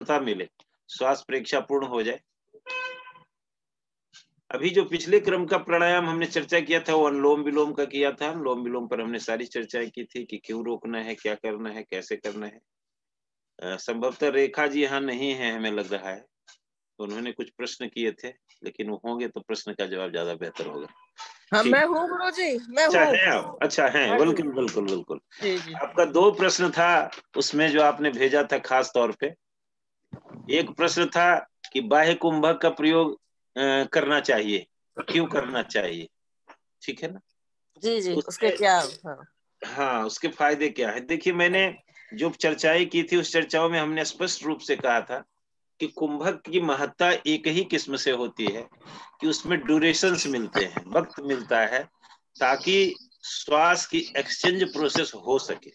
स्वस्थता मिले, श्वास प्रेक्षा पूर्ण हो जाए। अभी जो पिछले क्रम का प्राणायाम हमने चर्चा किया था वो अनुलोम विलोम का किया था। अनुलोम विलोम पर हमने सारी चर्चाएं की थी कि क्यों रोकना है, क्या करना है, कैसे करना है। संभवतः रेखा जी यहाँ नहीं है, हमें लग रहा है, तो उन्होंने कुछ प्रश्न किए थे, लेकिन वो होंगे तो प्रश्न का जवाब ज्यादा बेहतर होगा। हाँ, ठीक। मैं हूँ गुरु जी, मैं अच्छा हूँ। है आप? अच्छा है, हाँ जी। बिल्कुल बिल्कुल बिल्कुल। जी जी। आपका 2 प्रश्न था उसमें जो आपने भेजा था खास तौर पे। एक प्रश्न था कि बाह्य कुंभक का प्रयोग करना चाहिए, क्यों करना चाहिए, ठीक है ना? जी जी, उसके उसके, क्या? हाँ हाँ, उसके फायदे क्या है? देखिए, मैंने जो चर्चाएं की थी उस चर्चाओं में हमने स्पष्ट रूप से कहा था कि कुंभक की महत्ता एक ही किस्म से होती है कि उसमें ड्यूरेशंस मिलते हैं, वक्त मिलता है ताकि श्वास की एक्सचेंज प्रोसेस हो सके।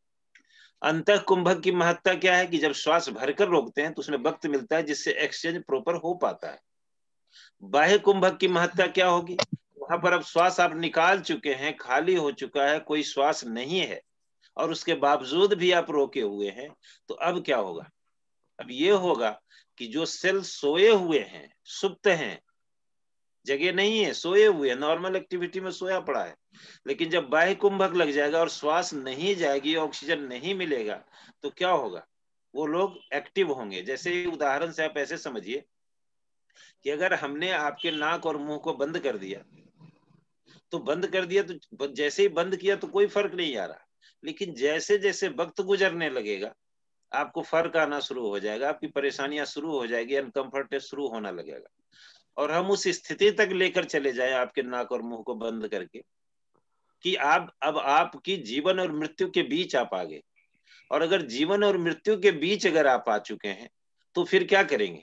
अंतः कुंभक की महत्ता क्या है कि जब श्वास भरकर रोकते हैं तो उसमें वक्त मिलता है जिससे एक्सचेंज प्रॉपर हो पाता है। बाह्य कुंभक की महत्ता क्या होगी? वहां पर अब श्वास आप निकाल चुके हैं, खाली हो चुका है, कोई श्वास नहीं है और उसके बावजूद भी आप रोके हुए हैं, तो अब क्या होगा? अब ये होगा कि जो सेल सोए हुए हैं, सुप्त हैं, जगह नहीं है, सोए हुए हैं, नॉर्मल एक्टिविटी में सोया पड़ा है, लेकिन जब बाह्य कुंभक लग जाएगा और श्वास नहीं जाएगी, ऑक्सीजन नहीं मिलेगा, तो क्या होगा? वो लोग एक्टिव होंगे। जैसे उदाहरण से आप ऐसे समझिए कि अगर हमने आपके नाक और मुंह को बंद कर दिया, तो बंद कर दिया तो जैसे ही बंद किया तो कोई फर्क नहीं आ रहा, लेकिन जैसे जैसे वक्त गुजरने लगेगा आपको फर्क आना शुरू हो जाएगा, आपकी परेशानियां शुरू हो जाएगी, अनकंफर्ट शुरू होना लगेगा। और हम उस स्थिति तक लेकर चले जाए आपके नाक और मुंह को बंद करके कि आप अब आपकी जीवन और मृत्यु के बीच आप आ गए। और अगर जीवन और मृत्यु के बीच अगर आप आ चुके हैं तो फिर क्या करेंगे?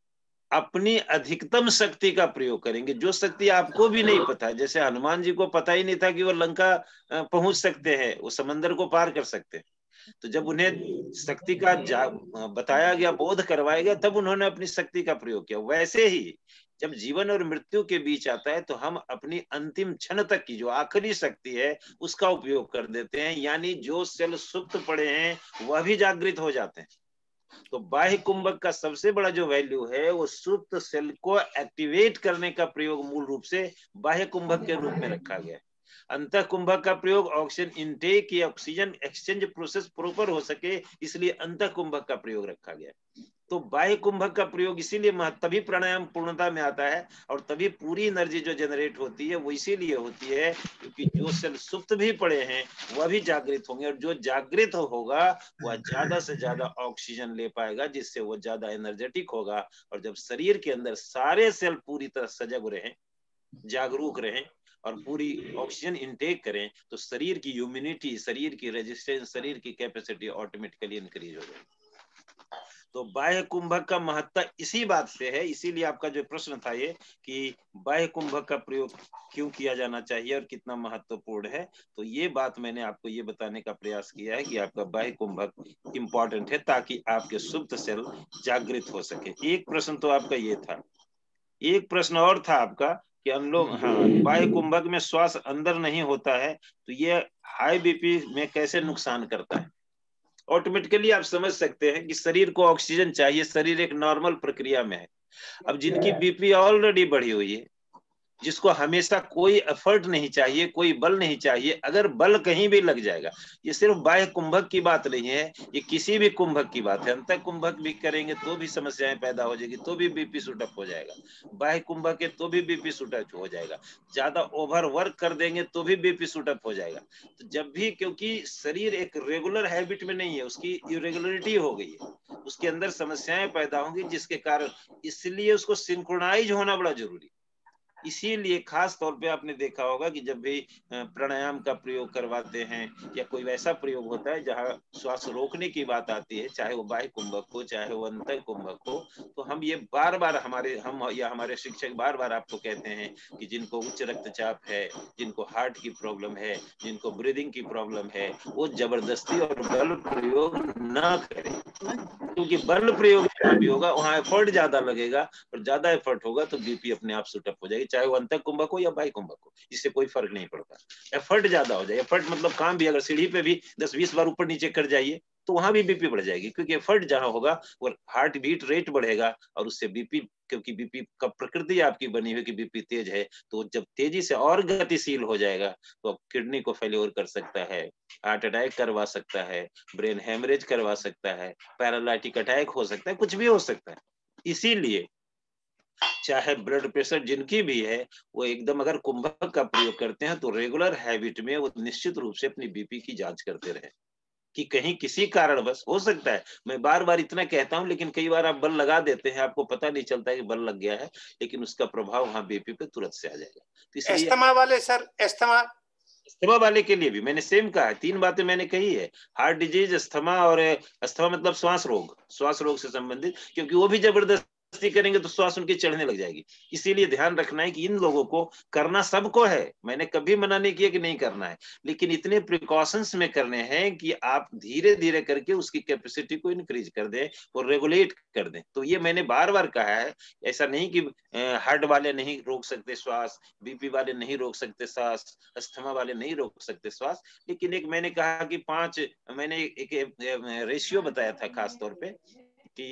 अपनी अधिकतम शक्ति का प्रयोग करेंगे, जो शक्ति आपको भी नहीं पता है। जैसे हनुमान जी को पता ही नहीं था कि वो लंका पहुंच सकते हैं, वो समंदर को पार कर सकते हैं। तो जब उन्हें शक्ति का बताया गया, बोध करवाया गया, तब उन्होंने अपनी शक्ति का प्रयोग किया। वैसे ही जब जीवन और मृत्यु के बीच आता है तो हम अपनी अंतिम क्षण तक की जो आखिरी शक्ति है उसका उपयोग कर देते हैं, यानी जो सेल सुप्त पड़े हैं वह भी जागृत हो जाते हैं। तो बाह्य कुंभक का सबसे बड़ा जो वैल्यू है वो सुप्त सेल को एक्टिवेट करने का प्रयोग मूल रूप से बाह्य कुंभक के रूप में रखा गया है। अंतः कुंभक का प्रयोग ऑक्सीजन इनटेक या ऑक्सीजन एक्सचेंज प्रोसेस प्रॉपर हो सके, इसलिए अंतः कुंभक का प्रयोग रखा गया है। तो बाह्य कुंभक का प्रयोग इसीलिए तभी प्राणायाम पूर्णता में आता है और तभी पूरी एनर्जी जो जनरेट होती है वो इसीलिए होती है क्योंकि जो सेल सुप्त भी पड़े हैं वह भी जागृत होंगे, और जो जागृत होगा वह ज्यादा से ज्यादा ऑक्सीजन ले पाएगा, जिससे वो ज्यादा एनर्जेटिक होगा। और जब शरीर के अंदर सारे सेल पूरी तरह सजग रहें, जागरूक रहें और पूरी ऑक्सीजन इनटेक करें, तो शरीर की इम्यूनिटी, शरीर की रेजिस्टेंस, शरीर की कैपेसिटी ऑटोमेटिकली इंक्रीज हो जाएगी। तो बाह्य कुंभक का महत्व इसी बात से है, इसीलिए आपका जो प्रश्न था ये कि बाह्य कुंभक का प्रयोग क्यों किया जाना चाहिए और कितना महत्वपूर्ण है, तो ये बात मैंने आपको ये बताने का प्रयास किया है कि आपका बाह्य कुंभक इंपॉर्टेंट है ताकि आपके सुप्त सेल जागृत हो सके। एक प्रश्न तो आपका ये था। एक प्रश्न और था आपका कि अनुलोम, हाँ, बाह्य कुंभक में श्वास अंदर नहीं होता है तो ये हाई बीपी में कैसे नुकसान करता है? ऑटोमेटिकली आप समझ सकते हैं कि शरीर को ऑक्सीजन चाहिए, शरीर एक नॉर्मल प्रक्रिया में है। अब जिनकी बीपी ऑलरेडी बढ़ी हुई है, जिसको हमेशा कोई एफर्ट नहीं चाहिए, कोई बल नहीं चाहिए, अगर बल कहीं भी लग जाएगा, ये सिर्फ बाह्य कुंभक की बात नहीं है, ये किसी भी कुंभक की बात है। अंतः कुंभक भी करेंगे तो भी समस्याएं पैदा हो जाएगी, तो भी बीपी शूटअप हो जाएगा। बाह्य कुंभक है तो भी बीपी शूटअप हो जाएगा। ज्यादा ओवर वर्क कर देंगे तो भी बीपी शूटअप हो जाएगा। तो जब भी, क्योंकि शरीर एक रेगुलर हैबिट में नहीं है, उसकी इरेगुलरिटी हो गई है, उसके अंदर समस्याएं पैदा होंगी, जिसके कारण इसलिए उसको सिंक्रोनाइज होना बड़ा जरूरी। इसीलिए खास तौर पे आपने देखा होगा कि जब भी प्राणायाम का प्रयोग करवाते हैं या कोई वैसा प्रयोग होता है जहां श्वास रोकने की बात आती है, चाहे वो बाह्य कुंभक हो चाहे वो अंतः कुंभक हो, तो हम ये बार बार हमारे शिक्षक बार बार आपको कहते हैं कि जिनको उच्च रक्तचाप है, जिनको हार्ट की प्रॉब्लम है, जिनको ब्रीदिंग की प्रॉब्लम है, वो जबरदस्ती और बल प्रयोग ना करें, क्योंकि बल प्रयोग जहां भी होगा वहां एफर्ट ज्यादा लगेगा, और ज्यादा एफर्ट होगा तो बीपी अपने आप शूटअप हो जाएगी, चाहे वो अंतः कुंभक हो या बाह्य कुंभक हो, इससे कोई फर्क नहीं पड़ता। एफर्ट ज्यादा हो जाए, एफर्ट मतलब काम भी, अगर सीढ़ी पे भी 10-20 बार ऊपर नीचे कर जाइए तो वहां भी बीपी बढ़ जाएगी, क्योंकि एफर्ट जहां होगा वो हार्ट बीट रेट बढ़ेगा और उससे बीपी, क्योंकि बीपी का प्रकृति आपकी बनी हुई कि बीपी तेज है, तो जब तेजी से और गतिशील हो जाएगा तो किडनी को फेल्योर कर सकता है, हार्ट अटैक करवा सकता है, ब्रेन हेमरेज करवा सकता है, पैरालाइटिक अटैक हो सकता है, कुछ भी हो सकता है। इसीलिए चाहे ब्लड प्रेशर जिनकी भी है, वो एकदम अगर कुंभक का प्रयोग करते हैं तो रेगुलर हैबिट में वो निश्चित रूप से अपनी बीपी की जांच करते रहे, कि कहीं किसी कारणवश हो सकता है, मैं बार बार इतना कहता हूं, लेकिन कई बार आप बल लगा देते हैं, आपको पता नहीं चलता है कि बल लग गया है, लेकिन उसका प्रभाव वहां बीपी पे तुरंत से आ जाएगा। तो इसलिए अस्थमा वाले सर, अस्थमा अस्थमा वाले के लिए भी मैंने सेम कहा है, 3 बातें मैंने कही है, हार्ट डिजीज, अस्थमा, और अस्थमा मतलब श्वास रोग से संबंधित, क्योंकि वो भी जबरदस्ती करेंगे तो श्वास उनकी चढ़ने लग जाएगी। इसीलिए ध्यान रखना है कि इन लोगों को करना सबको है, मैंने कभी मना नहीं किया कि नहीं करना है, लेकिन इतने प्रिकॉशंस में करने हैं कि आप धीरे धीरे करके उसकी कैपेसिटी को इंक्रीज कर दें और रेगुलेट कर दें। तो ये मैंने बार बार कहा है, ऐसा नहीं कि हार्ट वाले नहीं रोक सकते श्वास, बीपी वाले नहीं रोक सकते श्वास, अस्थमा वाले नहीं रोक सकते श्वास, लेकिन एक मैंने कहा कि 5, मैंने एक रेशियो बताया था खास तौर पे कि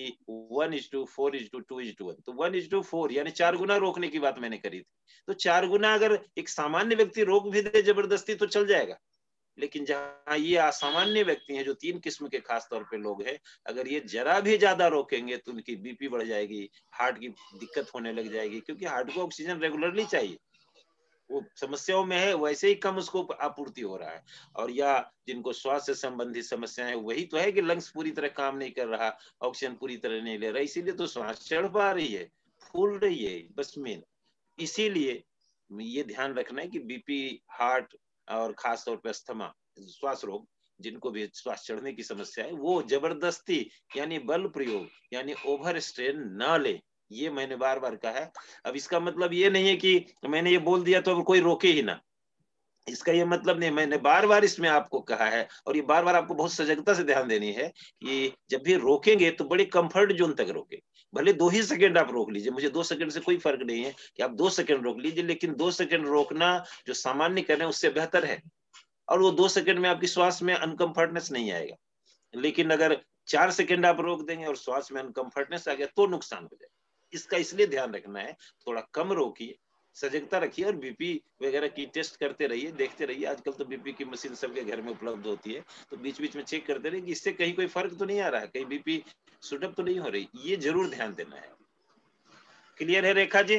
1:4:2:1, तो 1:4 यानी 4 गुना रोकने की बात मैंने करी थी। तो 4 गुना अगर एक सामान्य व्यक्ति रोक भी दे जबरदस्ती तो चल जाएगा, लेकिन जहां ये असामान्य व्यक्ति हैं, जो 3 किस्म के खास तौर पे लोग हैं, अगर ये जरा भी ज्यादा रोकेंगे तो उनकी बीपी बढ़ जाएगी, हार्ट की दिक्कत होने लग जाएगी, क्योंकि हार्ट को ऑक्सीजन रेगुलरली चाहिए, वो समस्याओं में है, वैसे ही कम उसको आपूर्ति हो रहा है। और या जिनको श्वास से संबंधित समस्याएं है, वही तो है कि लंग्स पूरी तरह काम नहीं कर रहा, ऑक्सीजन पूरी तरह नहीं ले रहा, इसीलिए तो श्वास चढ़ पा रही है, फूल रही है, बस मेन। इसीलिए ये ध्यान रखना है कि बीपी, हार्ट और खास तौर पर अस्थमा, श्वास रोग, जिनको भी श्वास चढ़ने की समस्या है, वो जबरदस्ती यानी बल प्रयोग यानी ओवर स्ट्रेन ना ले, ये मैंने बार बार कहा है। अब इसका मतलब ये नहीं है कि मैंने ये बोल दिया तो अब कोई रोके ही ना, इसका ये मतलब नहीं, मैंने बार बार इसमें आपको कहा है, और ये बार बार आपको बहुत सजगता से ध्यान देनी है कि जब भी रोकेंगे तो बड़े कंफर्ट जोन तक रोके, भले 2 ही सेकंड आप रोक लीजिए, मुझे 2 सेकंड से कोई फर्क नहीं है कि आप 2 सेकंड रोक लीजिए, लेकिन 2 सेकंड रोकना जो सामान्य करें उससे बेहतर है, और वो 2 सेकंड में आपकी श्वास में अनकंफर्टनेस नहीं आएगा। लेकिन अगर 4 सेकंड आप रोक देंगे और श्वास में अनकंफर्टनेस आ गया तो नुकसान हो जाएगा। इसका इसलिए ध्यान रखना है, थोड़ा कम रोकिए, सजगता रखिए, और बीपी वगैरह की टेस्ट करते रहिए, देखते रहिए, आजकल तो बीपी की मशीन सबके घर में उपलब्ध होती है, तो बीच बीच में चेक करते रहिए कि इससे कहीं कोई फर्क तो नहीं आ रहा है, कहीं बीपी शूट तो नहीं हो रही, ये जरूर ध्यान देना है। क्लियर है रेखा जी?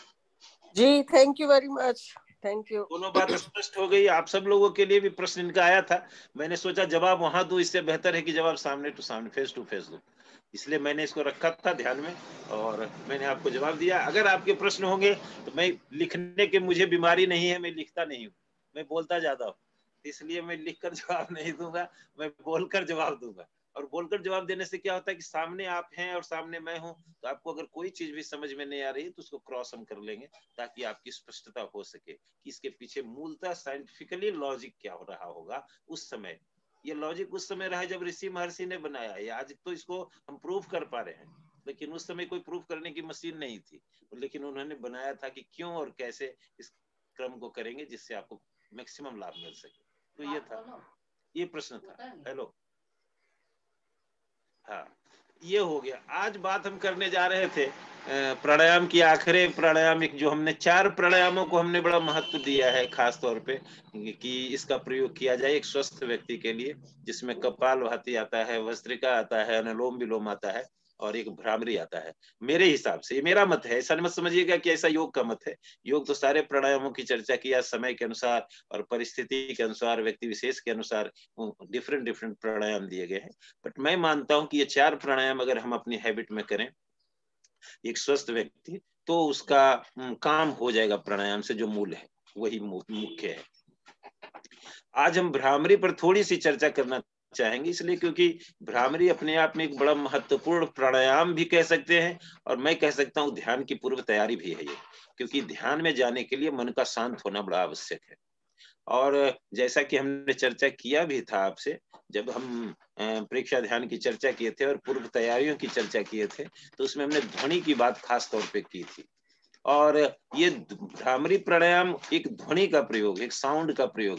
जी, thank you very much, thank you. दोनों बात स्पष्ट हो गई। आप सब लोगों के लिए भी प्रश्न इनका आया था, मैंने सोचा जवाब वहां दूं, इससे बेहतर है कि जवाब सामने टू सामने, फेस टू फेस दूं, इसलिए मैंने इसको रखा था ध्यान में और मैंने आपको जवाब दिया। अगर आपके प्रश्न होंगे तो मैं लिखने की मुझे बीमारी नहीं है, मैं लिखता नहीं हूँ, मैं बोलता ज्यादा हूँ, इसलिए मैं लिखकर जवाब नहीं दूंगा, मैं बोलकर जवाब दूंगा। और बोलकर जवाब देने से क्या होता है कि सामने आप हैं और सामने मैं हूं, तो आपको अगर कोई चीज भी समझ में नहीं आ रही तो उसको क्रॉस हम कर लेंगे, ताकि आपकी स्पष्टता हो सके कि इसके पीछे मूलतः साइंटिफिकली लॉजिक क्या हो रहा होगा उस समय। ये लॉजिक उस समय रहा जब ऋषि महर्षि ने बनाया है, आज तो इसको हम प्रूफ कर पा रहे हैं, लेकिन उस समय कोई प्रूफ करने की मशीन नहीं थी, लेकिन उन्होंने बनाया था कि क्यों और कैसे इस क्रम को करेंगे जिससे आपको मैक्सिमम लाभ मिल सके। तो ये था, ये प्रश्न था। हेलो, हाँ, ये हो गया। आज बात हम करने जा रहे थे प्राणायाम की, आखिरी प्राणायाम, एक जो हमने 4 प्राणायामों को हमने बड़ा महत्व दिया है खास तौर पे कि इसका प्रयोग किया जाए एक स्वस्थ व्यक्ति के लिए, जिसमें कपालभाति आता है, भस्त्रिका आता है, अनुलोम विलोम आता है और एक भ्रामरी आता है। मेरे हिसाब से, ये मेरा मत है, ऐसा मत समझिएगा कि ऐसा योग का मत है। योग तो सारे प्राणायामों की चर्चा किया, समय के अनुसार और परिस्थिति के अनुसार, व्यक्ति विशेष के अनुसार डिफरेंट डिफरेंट प्राणायाम दिए गए हैं। बट मैं मानता हूं कि ये 4 प्राणायाम अगर हम अपनी हैबिट में करें एक स्वस्थ व्यक्ति, तो उसका काम हो जाएगा प्राणायाम से, जो मूल है वही मुख्य है। आज हम भ्रामरी पर थोड़ी सी चर्चा करना चाहेंगे, इसलिए क्योंकि भ्रामरी अपने आप में एक बड़ा महत्वपूर्ण प्राणायाम भी कह सकते हैं, और मैं कह सकता हूँ ध्यान की पूर्व तैयारी भी है ये, क्योंकि ध्यान में जाने के लिए मन का शांत होना बड़ा आवश्यक है। और जैसा कि हमने चर्चा किया भी था आपसे, जब हम परीक्षा ध्यान की चर्चा किए थे और पूर्व तैयारियों की चर्चा किए थे, तो उसमें हमने ध्वनि की बात खास तौर पे की थी। और ये भ्रामरी प्राणायाम एक ध्वनि का प्रयोग, एक साउंड का प्रयोग है,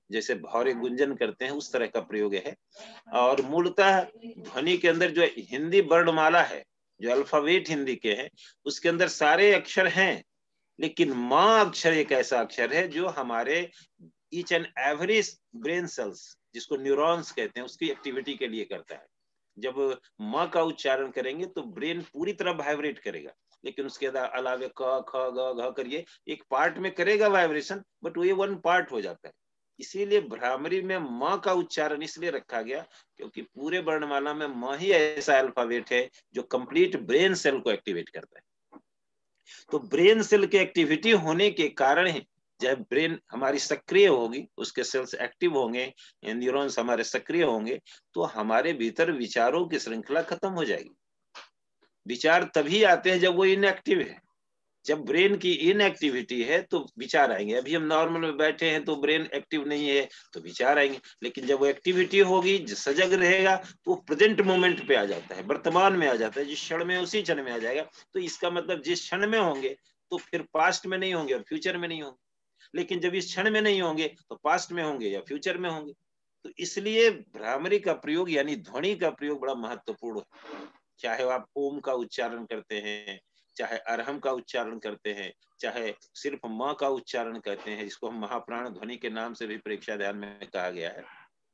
जैसे भौरे गुंजन करते हैं उस तरह का प्रयोग है। और मूलतः ध्वनि के अंदर जो हिंदी वर्णमाला है, जो अल्फाबेट हिंदी के हैं, उसके अंदर सारे अक्षर हैं, लेकिन माँ अक्षर एक ऐसा अक्षर है जो हमारे each and every brain cells, जिसको न्यूरॉन्स कहते हैं, उसकी एक्टिविटी के लिए करता है। जब माँ का उच्चारण करेंगे तो ब्रेन पूरी तरह वाइब्रेट करेगा, लेकिन उसके अलावे क ख ग घ करिए एक पार्ट में करेगा वाइब्रेशन, बट वो ये वन पार्ट हो जाता है। इसीलिए भ्रामरी में माँ का उच्चारण इसलिए रखा गया क्योंकि पूरे वर्णमाला में माँ ही ऐसा अल्फाबेट है जो कंप्लीट ब्रेन सेल को एक्टिवेट करता है। तो ब्रेन सेल की एक्टिविटी होने के कारण ही जब ब्रेन हमारी सक्रिय होगी, उसके सेल्स एक्टिव होंगे, न्यूरॉन्स हमारे सक्रिय होंगे, तो हमारे भीतर विचारों की श्रृंखला खत्म हो जाएगी। विचार तभी आते हैं जब वो इनएक्टिव है। जब ब्रेन की इनएक्टिविटी है तो विचार आएंगे। अभी हम नॉर्मल में बैठे हैं तो ब्रेन एक्टिव नहीं है तो विचार आएंगे, लेकिन जब वो एक्टिविटी होगी, सजग रहेगा, तो वो प्रेजेंट मोमेंट पे आ जाता है, वर्तमान में आ जाता है, जिस क्षण में उसी क्षण में आ जाएगा। तो इसका मतलब जिस क्षण में होंगे तो फिर पास्ट में नहीं होंगे और फ्यूचर में नहीं होंगे, लेकिन जब इस क्षण में नहीं होंगे तो पास्ट में होंगे या फ्यूचर में होंगे। तो इसलिए भ्रामरी का प्रयोग यानी ध्वनि का प्रयोग बड़ा महत्वपूर्ण है। चाहे आप ओम का उच्चारण करते हैं, चाहे अरहम का उच्चारण करते हैं, चाहे सिर्फ माँ का उच्चारण करते हैं, जिसको हम महाप्राण ध्वनि के नाम से भी परीक्षा ध्यान में कहा गया है।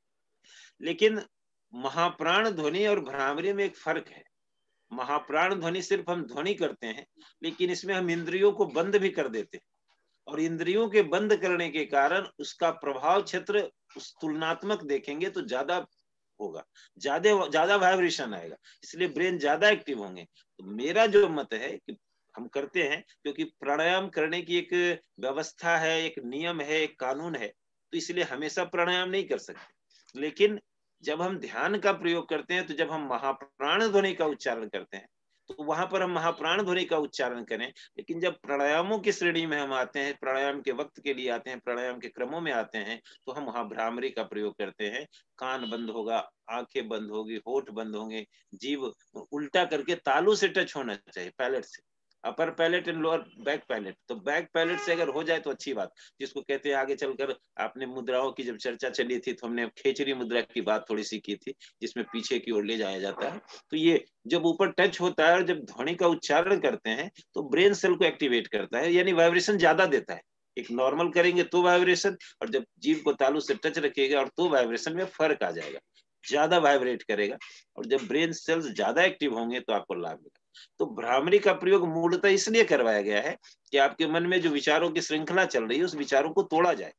लेकिन महाप्राण ध्वनि और भ्रामरी में एक फर्क है। महाप्राण ध्वनि सिर्फ हम ध्वनि करते हैं, लेकिन इसमें हम इंद्रियों को बंद भी कर देते हैं, और इंद्रियों के बंद करने के कारण उसका प्रभाव क्षेत्र उस तुलनात्मक देखेंगे तो ज्यादा होगा, ज्यादा ज्यादा वाइब्रेशन आएगा, इसलिए ब्रेन ज्यादा एक्टिव होंगे। तो मेरा जो मत है कि हम करते हैं क्योंकि प्राणायाम करने की एक व्यवस्था है, एक नियम है, एक कानून है, तो इसलिए हमेशा प्राणायाम नहीं कर सकते। लेकिन जब हम ध्यान का प्रयोग करते हैं, तो जब हम महाप्राण ध्वनि का उच्चारण करते हैं तो वहां पर हम महाप्राण ध्वनि का उच्चारण करें। लेकिन जब प्राणायामों की श्रेणी में हम आते हैं, प्राणायाम के वक्त के लिए आते हैं, प्राणायाम के क्रमों में आते हैं, तो हम वहां भ्रामरी का प्रयोग करते हैं। कान बंद होगा, आंखें बंद होगी, होठ बंद होंगे, जीभ उल्टा करके तालू से टच होना चाहिए, पैलेट से, upper palate and lower back palate. तो बैक पैलेट से अगर हो जाए तो अच्छी बात, जिसको कहते हैं आगे चलकर, आपने मुद्राओं की जब चर्चा चली थी तो हमने खेचरी मुद्रा की बात थोड़ी सी की थी, जिसमें पीछे की ओर ले जाया जाता है। तो ये जब ऊपर टच होता है और जब ध्वनि का उच्चारण करते हैं तो ब्रेन सेल को एक्टिवेट करता है, यानी वाइब्रेशन ज्यादा देता है। एक नॉर्मल करेंगे तो वाइब्रेशन, और जब जीभ को तालू से टच रखिएगा और तो वाइब्रेशन में फर्क आ जाएगा, ज्यादा वाइब्रेट करेगा। और जब ब्रेन सेल्स ज्यादा एक्टिव होंगे तो आपको लाभ मिलेगा। तो भ्रामरी का प्रयोग मूलतः इसलिए करवाया गया है कि आपके मन में जो विचारों की श्रृंखला चल रही है उस विचारों को तोड़ा जाए,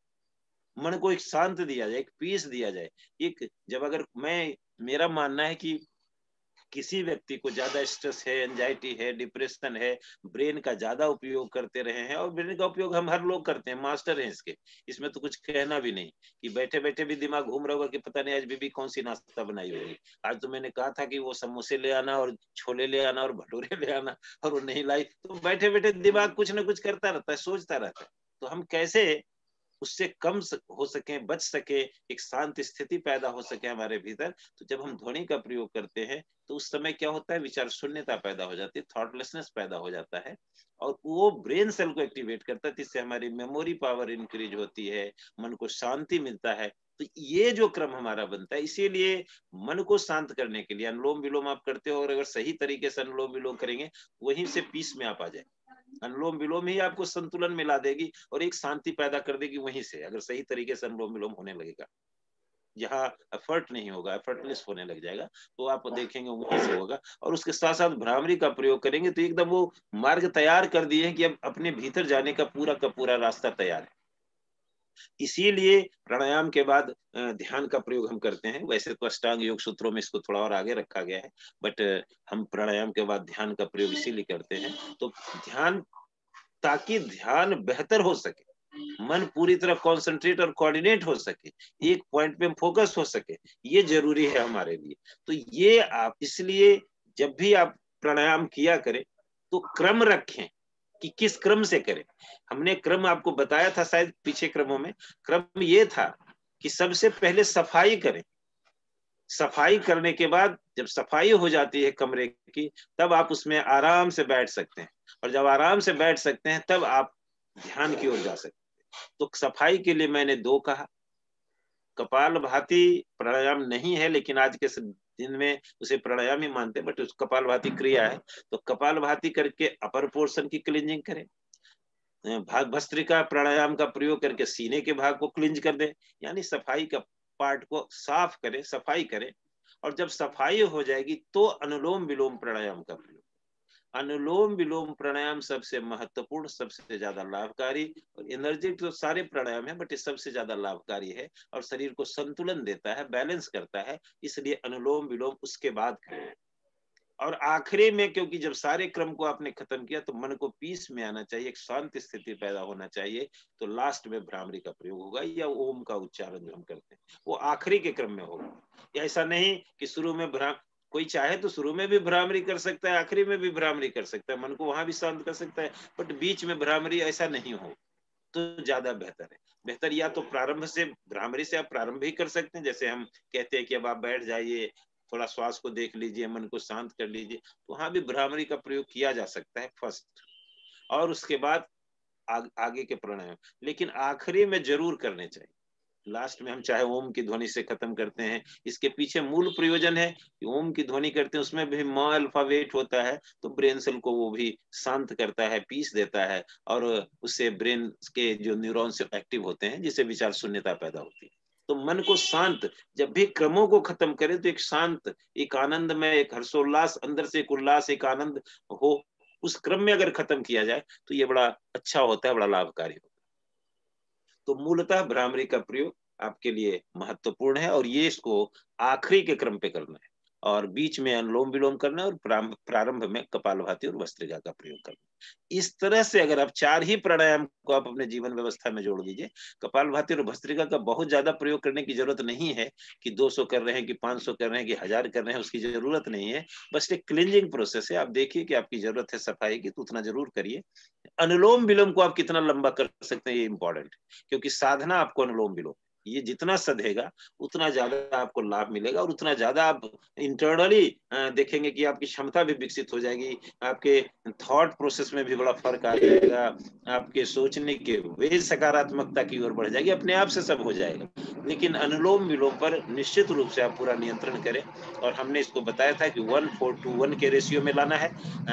मन को एक शांत दिया जाए, एक पीस दिया जाए। एक जब अगर मेरा मानना है कि किसी व्यक्ति को ज्यादा स्ट्रेस है, एंजाइटी है, डिप्रेशन है, ब्रेन का ज्यादा उपयोग करते रहे हैं, और ब्रेन का उपयोग हम हर लोग करते हैं, मास्टर हैं इसके, इसमें तो कुछ कहना भी नहीं, कि बैठे बैठे भी दिमाग घूम रहा होगा कि पता नहीं आज बीबी कौन सी नाश्ता बनाई होगी, आज तो मैंने कहा था कि वो समोसे ले आना और छोले ले आना और भटूरे ले आना, और वो नहीं लाई। तो बैठे बैठे दिमाग कुछ ना कुछ करता रहता है, सोचता रहता है। तो हम कैसे उससे कम हो सके, बच सके, एक शांत स्थिति पैदा हो सके हमारे भीतर। तो जब हम ध्वनि का प्रयोग करते हैं तो उस समय क्या होता है, विचार शून्यता पैदा हो जाती है, थॉटलेसनेस पैदा हो जाता है, और वो ब्रेन सेल को एक्टिवेट करता है, जिससे हमारी मेमोरी पावर इंक्रीज होती है, मन को शांति मिलता है। तो ये जो क्रम हमारा बनता है, इसीलिए मन को शांत करने के लिए अनुलोम विलोम आप करते हो, और अगर सही तरीके से अनुलोम विलोम करेंगे वहीं से पीस में आप आ जाए। अनुलोम विलोम ही आपको संतुलन में ला देगी और एक शांति पैदा कर देगी वहीं से, अगर सही तरीके से अनुलोम विलोम होने लगेगा। जहाँ एफर्ट नहीं होगा, एफर्टलेस होने लग जाएगा, तो आप देखेंगे वहीं से होगा। और उसके साथ साथ भ्रामरी का प्रयोग करेंगे तो एकदम वो मार्ग तैयार कर दिए हैं कि अब अपने भीतर जाने का पूरा रास्ता तैयार है। इसीलिए प्राणायाम के बाद ध्यान का प्रयोग हम करते हैं। वैसे तो अष्टांग योग सूत्रों में इसको थोड़ा और आगे रखा गया है, बट हम प्राणायाम के बाद ध्यान का प्रयोग इसीलिए करते हैं। तो ध्यान, ताकि ध्यान बेहतर हो सके, मन पूरी तरह कॉन्सेंट्रेट और कोऑर्डिनेट हो सके, एक पॉइंट पे फोकस हो सके, ये जरूरी है हमारे लिए। तो ये आप इसलिए जब भी आप प्राणायाम किया करें तो क्रम रखें कि किस क्रम से करें। हमने क्रम आपको बताया था शायद पिछले क्रमों में। क्रम ये था कि सबसे पहले सफाई करें, सफाई करने के बाद जब सफाई हो जाती है कमरे की, तब आप उसमें आराम से बैठ सकते हैं, और जब आराम से बैठ सकते हैं तब आप ध्यान की ओर जा सकते हैं। तो सफाई के लिए मैंने 2 कहा, कपालभाति प्राणायाम नहीं है, लेकिन आज के दिन में उसे प्राणायाम ही मानते हैं, बट उस कपालभाति क्रिया है। तो कपालभाति करके अपर पोर्शन की क्लींजिंग करें, भाग भस्त्रिका प्राणायाम का प्रयोग करके सीने के भाग को क्लींज कर दे, यानी सफाई का पार्ट को साफ करें, सफाई करें। और जब सफाई हो जाएगी तो अनुलोम विलोम प्राणायाम का प्रयोग। अनुलोम विलोम प्राणायाम सबसे महत्वपूर्ण, सबसे ज्यादा लाभकारी, और एनर्जी तो सारे प्राणायाम है, बट ये सबसे ज्यादा लाभकारी है और शरीर को संतुलन देता है, बैलेंस करता है, इसलिए अनुलोम विलोम उसके बाद करें। और आखिरी में, क्योंकि जब सारे क्रम को आपने खत्म किया तो मन को पीस में आना चाहिए, एक शांति स्थिति पैदा होना चाहिए, तो लास्ट में भ्रामरी का प्रयोग होगा, या ओम का उच्चारण जो हम करते हैं वो आखिरी के क्रम में होगा। ऐसा नहीं कि शुरू में कोई चाहे तो शुरू में भी भ्रामरी कर सकता है, आखिरी में भी भ्रामरी कर सकता है, मन को वहां भी शांत कर सकता है, बट बीच में भ्रामरी ऐसा नहीं हो तो ज्यादा बेहतर है। बेहतर या तो प्रारंभ से, भ्रामरी से आप प्रारंभ ही कर सकते हैं, जैसे हम कहते हैं कि अब आप बैठ जाइए, थोड़ा श्वास को देख लीजिए, मन को शांत कर लीजिए, तो वहां भी भ्रामरी का प्रयोग किया जा सकता है फर्स्ट, और उसके बाद आगे के प्राणायाम, लेकिन आखिरी में जरूर करने चाहिए। लास्ट में हम चाहे ओम की ध्वनि से खत्म करते हैं, इसके पीछे मूल प्रयोजन है कि ओम की ध्वनि करते हैं, उसमें भी म अल्फाबेट होता है, तो ब्रेन सेल को वो भी शांत करता है, पीस देता है, और उससे ब्रेन के जो न्यूरॉन्स एक्टिव होते हैं, जिससे विचार शून्यता पैदा होती है। तो मन को शांत, जब भी क्रमों को खत्म करें तो एक शांत, एक आनंद में, एक हर्षोल्लास, अंदर से एक उल्लास, एक आनंद हो, उस क्रम में अगर खत्म किया जाए तो ये बड़ा अच्छा होता है, बड़ा लाभकारी होता है। तो मूलतः भ्रामरी का प्रयोग आपके लिए महत्वपूर्ण है, और ये इसको आखिरी के क्रम पे करना है, और बीच में अनुलोम विलोम करना है, और प्रारंभ में कपालभाति और भस्त्रिका का प्रयोग करना है। इस तरह से अगर आप 4 ही प्राणायाम को आप अपने जीवन व्यवस्था में जोड़ लीजिए, कपालभाति और भस्त्रिका का बहुत ज्यादा प्रयोग करने की जरूरत नहीं है कि 200 कर रहे हैं, कि 500 कर रहे हैं, कि 1000 कर रहे हैं, उसकी जरूरत नहीं है। बस एक क्लींजिंग प्रोसेस है। आप देखिए कि आपकी जरूरत है सफाई की, तो उतना जरूर करिए। अनुलोम विलोम को आप कितना लंबा कर सकते हैं ये इंपॉर्टेंट, क्योंकि साधना आपको अनुलोम विलोम, ये जितना सधेगा उतना ज्यादा आपको लाभ मिलेगा, और उतना ज्यादा आप इंटरनली देखेंगे कि आपकी क्षमता भी विकसित हो जाएगी, आपके थॉट प्रोसेस में भी बड़ा फर्क आ जाएगा, आपके सोचने के वे सकारात्मकता की ओर बढ़ जाएगी, अपने आप से सब हो जाएगा। लेकिन अनुलोम विलोम पर निश्चित रूप से आप पूरा नियंत्रण करें, और हमने इसको बताया था कि 1:4:1 के रेशियो में लाना है।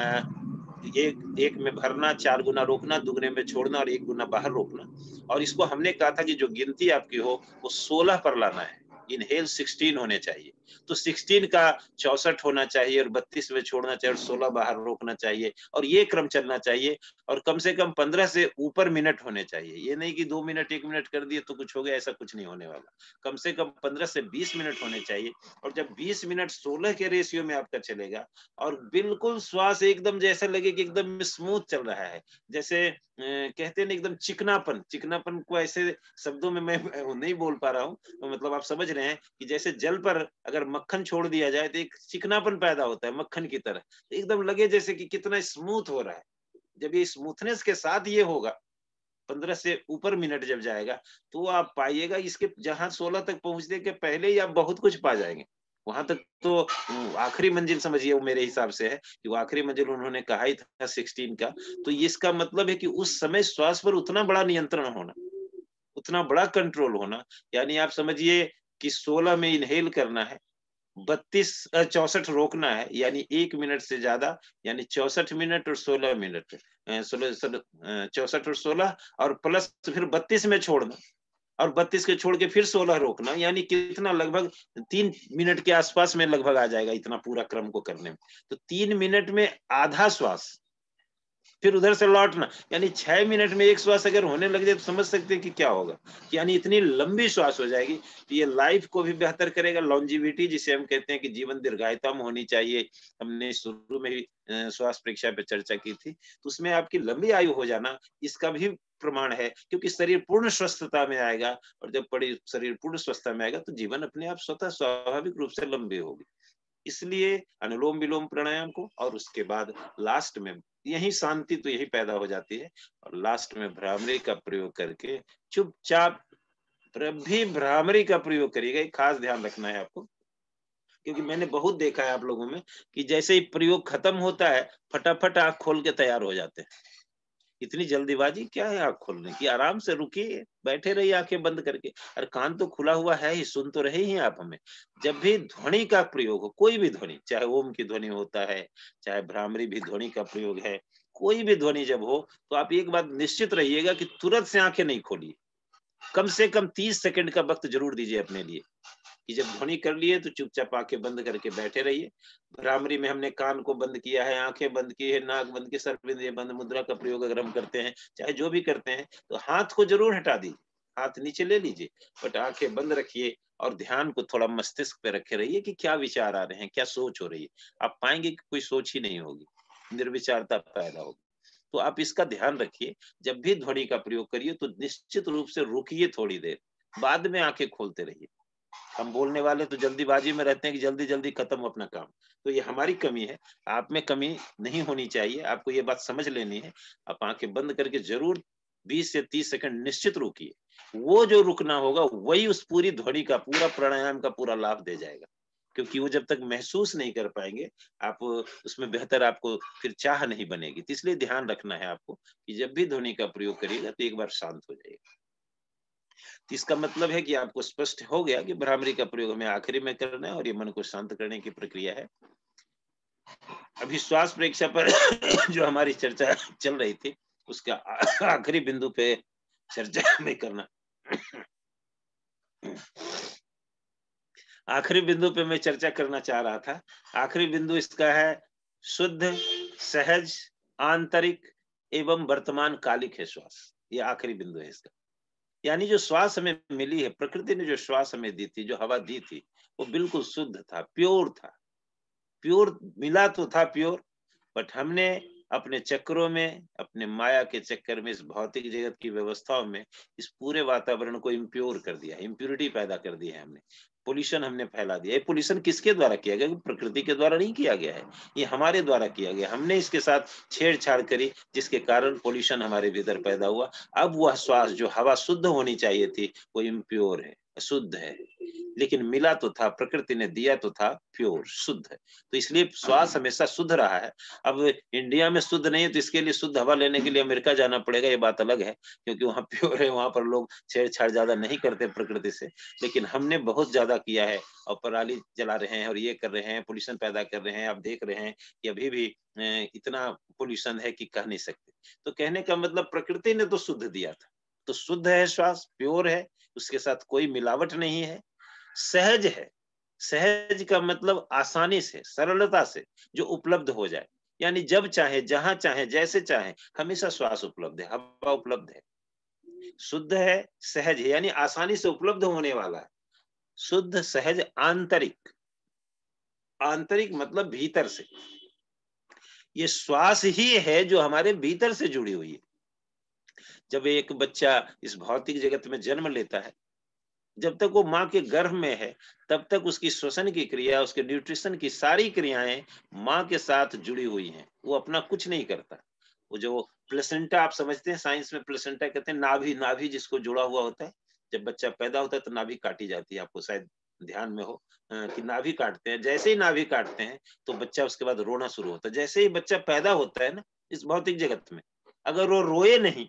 एक में भरना, 4 गुना रोकना, दुगने में छोड़ना, और 1 गुना बाहर रोकना। और इसको हमने कहा था कि जो गिनती आपकी हो वो 16 पर लाना है, इनहेल 16 होने चाहिए, तो 16 का 64 होना चाहिए, और 32 में छोड़ना चाहिए, और 16 बाहर रोकना चाहिए, और ये क्रम चलना चाहिए। और कम से कम 15 से ऊपर मिनट होने चाहिए, ये नहीं कि 2 मिनट 1 मिनट कर दिए तो कुछ हो गया, ऐसा कुछ नहीं होने वाला। कम से कम 15 से 20 मिनट होने चाहिए, और जब 20 मिनट 16 के रेशियो में आपका चलेगा, और बिल्कुल श्वास एकदम जैसा लगे कि एकदम स्मूथ चल रहा है, जैसे कहते हैं ना एकदम चिकनापन, चिकनापन को ऐसे शब्दों में मैं नहीं बोल पा रहा हूँ, तो मतलब आप समझ रहे हैं कि जैसे जल पर अगर मक्खन छोड़ दिया जाए तो एक चिकनापन पैदा होता है मक्खन की तरह, एकदम लगे जैसे कि कितना स्मूथ हो रहा है। जब ये स्मूथनेस के साथ ये होगा, 15 से ऊपर मिनट जब जाएगा, तो आप पाइएगा इसके जहां 16 तक पहुंचने के पहले ही आप बहुत कुछ पा जाएंगे। वहां तक तो आखिरी मंजिल समझिए, वो मेरे हिसाब से है कि वो आखिरी मंजिल उन्होंने कहा ही था 16 का। तो ये इसका मतलब है कि उस समय श्वास पर उतना बड़ा नियंत्रण होना, उतना बड़ा कंट्रोल होना, यानी आप समझिए कि 16 में इनहेल करना है, 64 रोकना है, यानी 1 मिनट से ज्यादा, यानी 64 मिनट और 16 मिनट, 64 और 16, और प्लस फिर 32 में छोड़ना, और 32 के छोड़ के फिर 16 रोकना, यानी कितना, लगभग 3 मिनट के आसपास में लगभग आ जाएगा इतना पूरा क्रम को करने में। तो 3 मिनट में आधा श्वास, फिर उधर से लौटना, यानी 6 मिनट में एक श्वास अगर होने लग जाए तो समझ सकते हैं कि क्या होगा, यानी इतनी लंबी श्वास हो जाएगी। तो ये लाइफ को भी बेहतर करेगा, लॉन्जिविटी जिसे हम कहते हैं कि जीवन दीर्घायता में होनी चाहिए, हमने शुरू में ही श्वास परीक्षा पे चर्चा की थी, तो उसमें आपकी लंबी आयु हो जाना इसका भी प्रमाण है, क्योंकि शरीर पूर्ण स्वस्थता में आएगा, और जब शरीर पूर्ण स्वस्थता में आएगा तो जीवन अपने आप स्वतः स्वाभाविक रूप से लंबी होगी। इसलिए अनुलोम विलोम प्राणायाम को, और उसके बाद लास्ट में यही शांति तो यही पैदा हो जाती है, और लास्ट में भ्रामरी का प्रयोग करके चुपचाप भी भ्रामरी का प्रयोग करिएगा। एक खास ध्यान रखना है आपको, क्योंकि मैंने बहुत देखा है आप लोगों में कि जैसे ही प्रयोग खत्म होता है फटाफट आंख खोल के तैयार हो जाते हैं, इतनी जल्दीबाजी क्या है आंख खोलने की? आराम से रुकिए, बैठे रहिए आंखें बंद करके। अरे कान तो खुला हुआ है ही, सुन तो रहे ही आप हमें। जब भी ध्वनि का प्रयोग हो, कोई भी ध्वनि, चाहे ओम की ध्वनि होता है, चाहे भ्रामरी भी ध्वनि का प्रयोग है, कोई भी ध्वनि जब हो, तो आप एक बात निश्चित रहिएगा कि तुरंत से आंखें नहीं खोलिए। कम से कम 30 सेकंड का वक्त जरूर दीजिए अपने लिए, कि जब ध्वनि कर लिए तो चुपचाप आंखें बंद करके बैठे रहिए। भ्रामरी में हमने कान को बंद किया है, आंखें बंद की है, नाक बंद की, सर्वइंद्रिय बंद मुद्रा का प्रयोग अगर हम करते हैं, चाहे जो भी करते हैं, तो हाथ को जरूर हटा दीजिए, हाथ नीचे ले लीजिए, बट आंखें बंद रखिए और ध्यान को थोड़ा मस्तिष्क पे रखे रहिए कि क्या विचार आ रहे हैं, क्या सोच हो रही है। आप पाएंगे कि कोई सोच ही नहीं होगी, निर्विचारता पैदा होगी। तो आप इसका ध्यान रखिए। जब भी ध्वनि का प्रयोग करिए तो निश्चित रूप से रुकिए थोड़ी देर, बाद में आंखें खोलते रहिए। हम बोलने वाले तो जल्दीबाजी में रहते हैं कि जल्दी जल्दी खत्म अपना काम। तो ये हमारी कमी है, आप में कमी नहीं होनी चाहिए, आपको ये बात समझ लेनी है। आप आंखें बंद करके जरूर 20 से 30 सेकंड निश्चित रुकिए। वो जो रुकना होगा वही उस पूरी ध्वनि का, पूरा प्राणायाम का पूरा लाभ दे जाएगा। क्योंकि वो जब तक महसूस नहीं कर पाएंगे, आप उसमें बेहतर आपको फिर चाह नहीं बनेगी। तो इसलिए ध्यान रखना है आपको कि जब भी ध्वनि का प्रयोग करिएगा तो एक बार शांत हो जाइएगा। तो इसका मतलब है कि आपको स्पष्ट हो गया कि भ्रामरी का प्रयोग हमें आखिरी में करना है और ये मन को शांत करने की प्रक्रिया है। अभी श्वास परीक्षा पर जो हमारी चर्चा चल रही थी, उसका आखिरी बिंदु पे चर्चा में करना। आखिरी बिंदु पे मैं चर्चा करना चाह रहा था। आखिरी बिंदु इसका है शुद्ध, सहज, आंतरिक एवं वर्तमान कालिक है श्वास। ये आखिरी बिंदु है इसका। यानी जो श्वास हमें मिली है, प्रकृति ने जो श्वास हमें दी थी, जो हवा दी थी, वो बिल्कुल शुद्ध था, प्योर था। प्योर मिला तो था प्योर, बट हमने अपने चक्रों में, अपने माया के चक्कर में, इस भौतिक जगत की व्यवस्थाओं में इस पूरे वातावरण को इम्प्योर कर दिया, इम्प्योरिटी पैदा कर दी है हमने। पोल्यूशन हमने फैला दिया। ये पोल्यूशन किसके द्वारा किया गया? प्रकृति के द्वारा नहीं किया गया है, ये हमारे द्वारा किया गया। हमने इसके साथ छेड़छाड़ करी, जिसके कारण पोल्यूशन हमारे भीतर पैदा हुआ। अब वह श्वास, जो हवा शुद्ध होनी चाहिए थी, वो इम्प्योर है, अशुद्ध है। लेकिन मिला तो था, प्रकृति ने दिया तो था प्योर, शुद्ध है। तो इसलिए श्वास हमेशा शुद्ध रहा है। अब इंडिया में शुद्ध नहीं है तो इसके लिए शुद्ध हवा लेने के लिए अमेरिका जाना पड़ेगा, ये बात अलग है, क्योंकि वहाँ प्योर है, वहां पर लोग छेड़छाड़ ज्यादा नहीं करते प्रकृति से। लेकिन हमने बहुत ज्यादा किया है और पराली जला रहे हैं और ये कर रहे हैं, पोल्यूशन पैदा कर रहे हैं। आप देख रहे हैं कि अभी भी इतना पोल्यूशन है कि कह नहीं सकते। तो कहने का मतलब प्रकृति ने तो शुद्ध दिया था, तो शुद्ध है श्वास, प्योर है, उसके साथ कोई मिलावट नहीं है, सहज है। सहज का मतलब आसानी से, सरलता से जो उपलब्ध हो जाए, यानी जब चाहे, जहां चाहे, जैसे चाहे, हमेशा श्वास उपलब्ध है, हवा उपलब्ध है। शुद्ध है, सहज है, यानी आसानी से उपलब्ध होने वाला है। शुद्ध, सहज, आंतरिक। आंतरिक मतलब भीतर से। ये श्वास ही है जो हमारे भीतर से जुड़ी हुई है। जब एक बच्चा इस भौतिक जगत में जन्म लेता है, जब तक वो माँ के गर्भ में है, तब तक उसकी श्वसन की क्रिया, उसके न्यूट्रिशन की सारी क्रियाएं माँ के साथ जुड़ी हुई हैं। वो अपना कुछ नहीं करता। वो जो प्लेसेंटा, आप समझते हैं, साइंस में प्लेसेंटा कहते हैं नाभि, नाभि जिसको जुड़ा हुआ होता है। जब बच्चा पैदा होता है तो नाभि काटी जाती है, आपको शायद ध्यान में हो कि नाभि काटते हैं। जैसे ही नाभि काटते हैं तो बच्चा उसके बाद रोना शुरू होता है। जैसे ही बच्चा पैदा होता है ना इस भौतिक जगत में, अगर वो रोए नहीं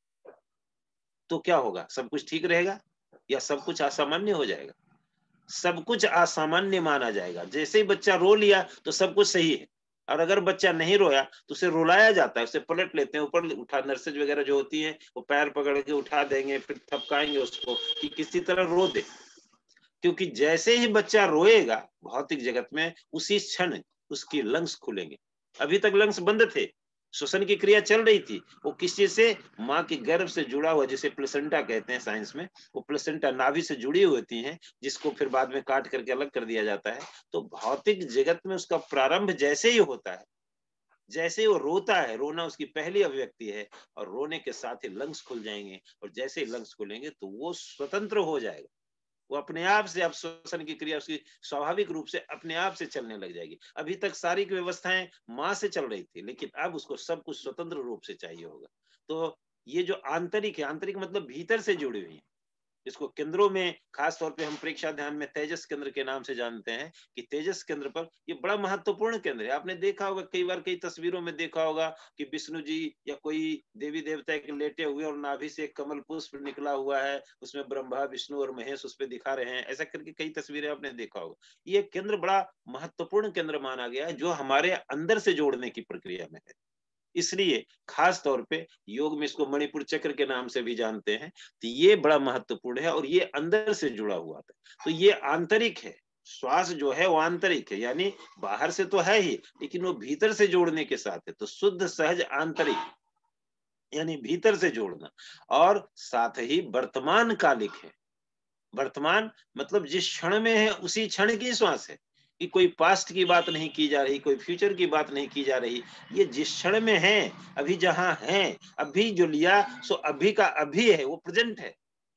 तो क्या होगा? सब कुछ ठीक रहेगा या सब कुछ असामान्य हो जाएगा? सब कुछ असामान्य माना जाएगा। जैसे ही बच्चा रो लिया तो सब कुछ सही है, और अगर बच्चा नहीं रोया तो उसे रुलाया जाता है, उसे पलट लेते हैं, ऊपर उठा, नर्सेज वगैरह जो होती हैं वो पैर पकड़ के उठा देंगे, फिर थपकाएंगे उसको कि किसी तरह रो दे। क्योंकि जैसे ही बच्चा रोएगा भौतिक जगत में, उसी क्षण उसकी लंग्स खुलेंगे। अभी तक लंग्स बंद थे, श्वसन की क्रिया चल रही थी। वो किस चीज से? माँ के गर्भ से जुड़ा हुआ, जिसे प्लेसेंटा कहते हैं साइंस में। वो प्लेसेंटा नाभि से जुड़ी हुई होती हैं, जिसको फिर बाद में काट करके अलग कर दिया जाता है। तो भौतिक जगत में उसका प्रारंभ जैसे ही होता है, जैसे ही वो रोता है, रोना उसकी पहली अभिव्यक्ति है, और रोने के साथ ही लंग्स खुल जाएंगे, और जैसे ही लंग्स खुलेंगे तो वो स्वतंत्र हो जाएगा। वो अपने आप से, अब श्वसन की क्रिया उसकी स्वाभाविक रूप से अपने आप से चलने लग जाएगी। अभी तक सारी की व्यवस्थाएं माँ से चल रही थी, लेकिन अब उसको सब कुछ स्वतंत्र रूप से चाहिए होगा। तो ये जो आंतरिक है, आंतरिक मतलब भीतर से जुड़ी हुई है, इसको केंद्रों में खास तौर पे हम परीक्षा ध्यान में तेजस केंद्र के नाम से जानते हैं कि तेजस केंद्र पर ये बड़ा महत्वपूर्ण केंद्र है। आपने देखा होगा कई बार, कई तस्वीरों में देखा होगा कि विष्णु जी या कोई देवी देवता के लेटे हुए और नाभि से एक कमल पुष्प निकला हुआ है, उसमें ब्रह्मा विष्णु और महेश उस पर दिखा रहे हैं, ऐसा करके कई तस्वीरें आपने देखा होगा। ये केंद्र बड़ा महत्वपूर्ण केंद्र माना गया है, जो हमारे अंदर से जोड़ने की प्रक्रिया में है। इसलिए खास तौर पे योग में इसको मणिपुर चक्र के नाम से भी जानते हैं। तो ये बड़ा महत्वपूर्ण है और ये अंदर से जुड़ा हुआ था। तो ये आंतरिक है, श्वास जो है वो आंतरिक है, यानी बाहर से तो है ही, लेकिन वो भीतर से जोड़ने के साथ है। तो शुद्ध सहज आंतरिक, यानी भीतर से जोड़ना, और साथ ही वर्तमान कालिक है। वर्तमान मतलब जिस क्षण में है उसी क्षण की श्वास है, कि कोई पास्ट की बात नहीं की जा रही, कोई फ्यूचर की बात नहीं की जा रही। ये जिस क्षण में है, अभी जहां है, अभी जो लिया सो अभी का अभी है, वो प्रेजेंट है।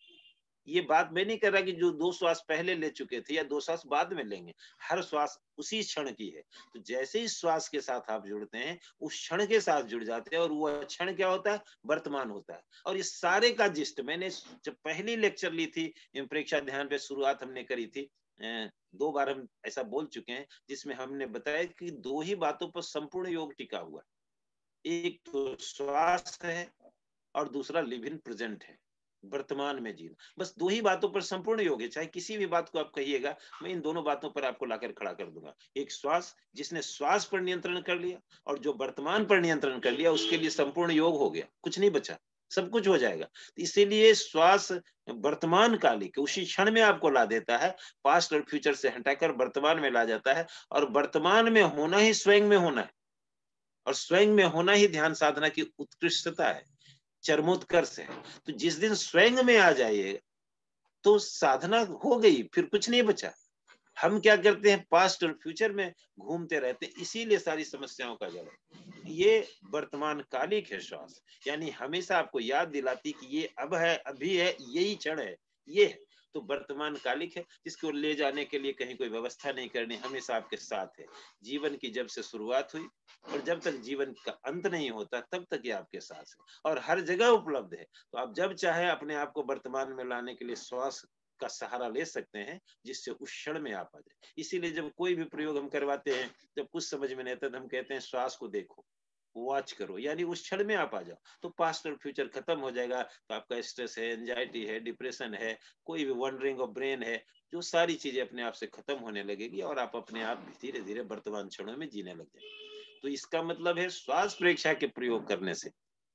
ये बात मैं नहीं कर रहा कि जो 2 श्वास पहले ले चुके थे या 2 श्वास बाद में लेंगे, हर श्वास उसी क्षण की है। तो जैसे ही श्वास के साथ आप जुड़ते हैं, उस क्षण के साथ जुड़ जाते हैं, और वो क्षण क्या होता है? वर्तमान होता है। और इस सारे का जिस्ट मैंने जब पहली लेक्चर ली थी परीक्षा ध्यान पे, शुरुआत हमने करी थी, 2 बार हम ऐसा बोल चुके हैं, जिसमें हमने बताया कि 2 ही बातों पर संपूर्ण योग टिका हुआ है। एक तो श्वास है और दूसरा लिव इन प्रेजेंट है, वर्तमान में जीना। बस 2 ही बातों पर संपूर्ण योग है। चाहे किसी भी बात को आप कहिएगा, मैं इन दोनों बातों पर आपको लाकर खड़ा कर दूंगा। एक श्वास, जिसने श्वास पर नियंत्रण कर लिया, और जो वर्तमान पर नियंत्रण कर लिया, उसके लिए संपूर्ण योग हो गया, कुछ नहीं बचा, सब कुछ हो जाएगा। तो इसीलिए श्वास वर्तमान कालिक उसी क्षण में आपको ला देता है, पास्ट और फ्यूचर से हटाकर वर्तमान में ला जाता है। और वर्तमान में होना ही स्वयं में होना है, और स्वयं में होना ही ध्यान साधना की उत्कृष्टता है, चरमोत्कर्ष है। तो जिस दिन स्वयं में आ जाइएगा, तो साधना हो गई, फिर कुछ नहीं बचा। हम क्या करते हैं? पास्ट और फ्यूचर में घूमते रहते हैं, इसीलिए सारी समस्याओं का जड़ है। ये वर्तमान कालिक है श्वास, यानी हमेशा आपको याद दिलाती कि ये अब है, अभी है, यही क्षण है, ये है। तो वर्तमान कालिक है, जिसको ले जाने के लिए कहीं कोई व्यवस्था नहीं करनी, हमेशा आपके साथ है। जीवन की जब से शुरुआत हुई और जब तक जीवन का अंत नहीं होता, तब तक ये आपके साथ है और हर जगह उपलब्ध है। तो आप जब चाहे अपने आप को वर्तमान में लाने के लिए श्वास का सहारा ले सकते हैं, जिससे उस क्षण में आप आ जाए। इसीलिए जब कोई भी प्रयोग हम करवाते हैं, जब कुछ समझ में नहीं आता, तो हम कहते हैं श्वास को देखो, वॉच करो, यानी उस क्षण में आप आ जाओ। तो पास्ट और फ्यूचर खत्म हो जाएगा। तो आपका स्ट्रेस है, एंजाइटी है, डिप्रेशन है, कोई भी वंडरिंग ऑफ ब्रेन है, जो सारी चीजें अपने आप से खत्म होने लगेगी, और आप अपने आप धीरे धीरे वर्तमान क्षणों में जीने लग जाएंगे। तो इसका मतलब है श्वास प्रेक्षा के प्रयोग करने से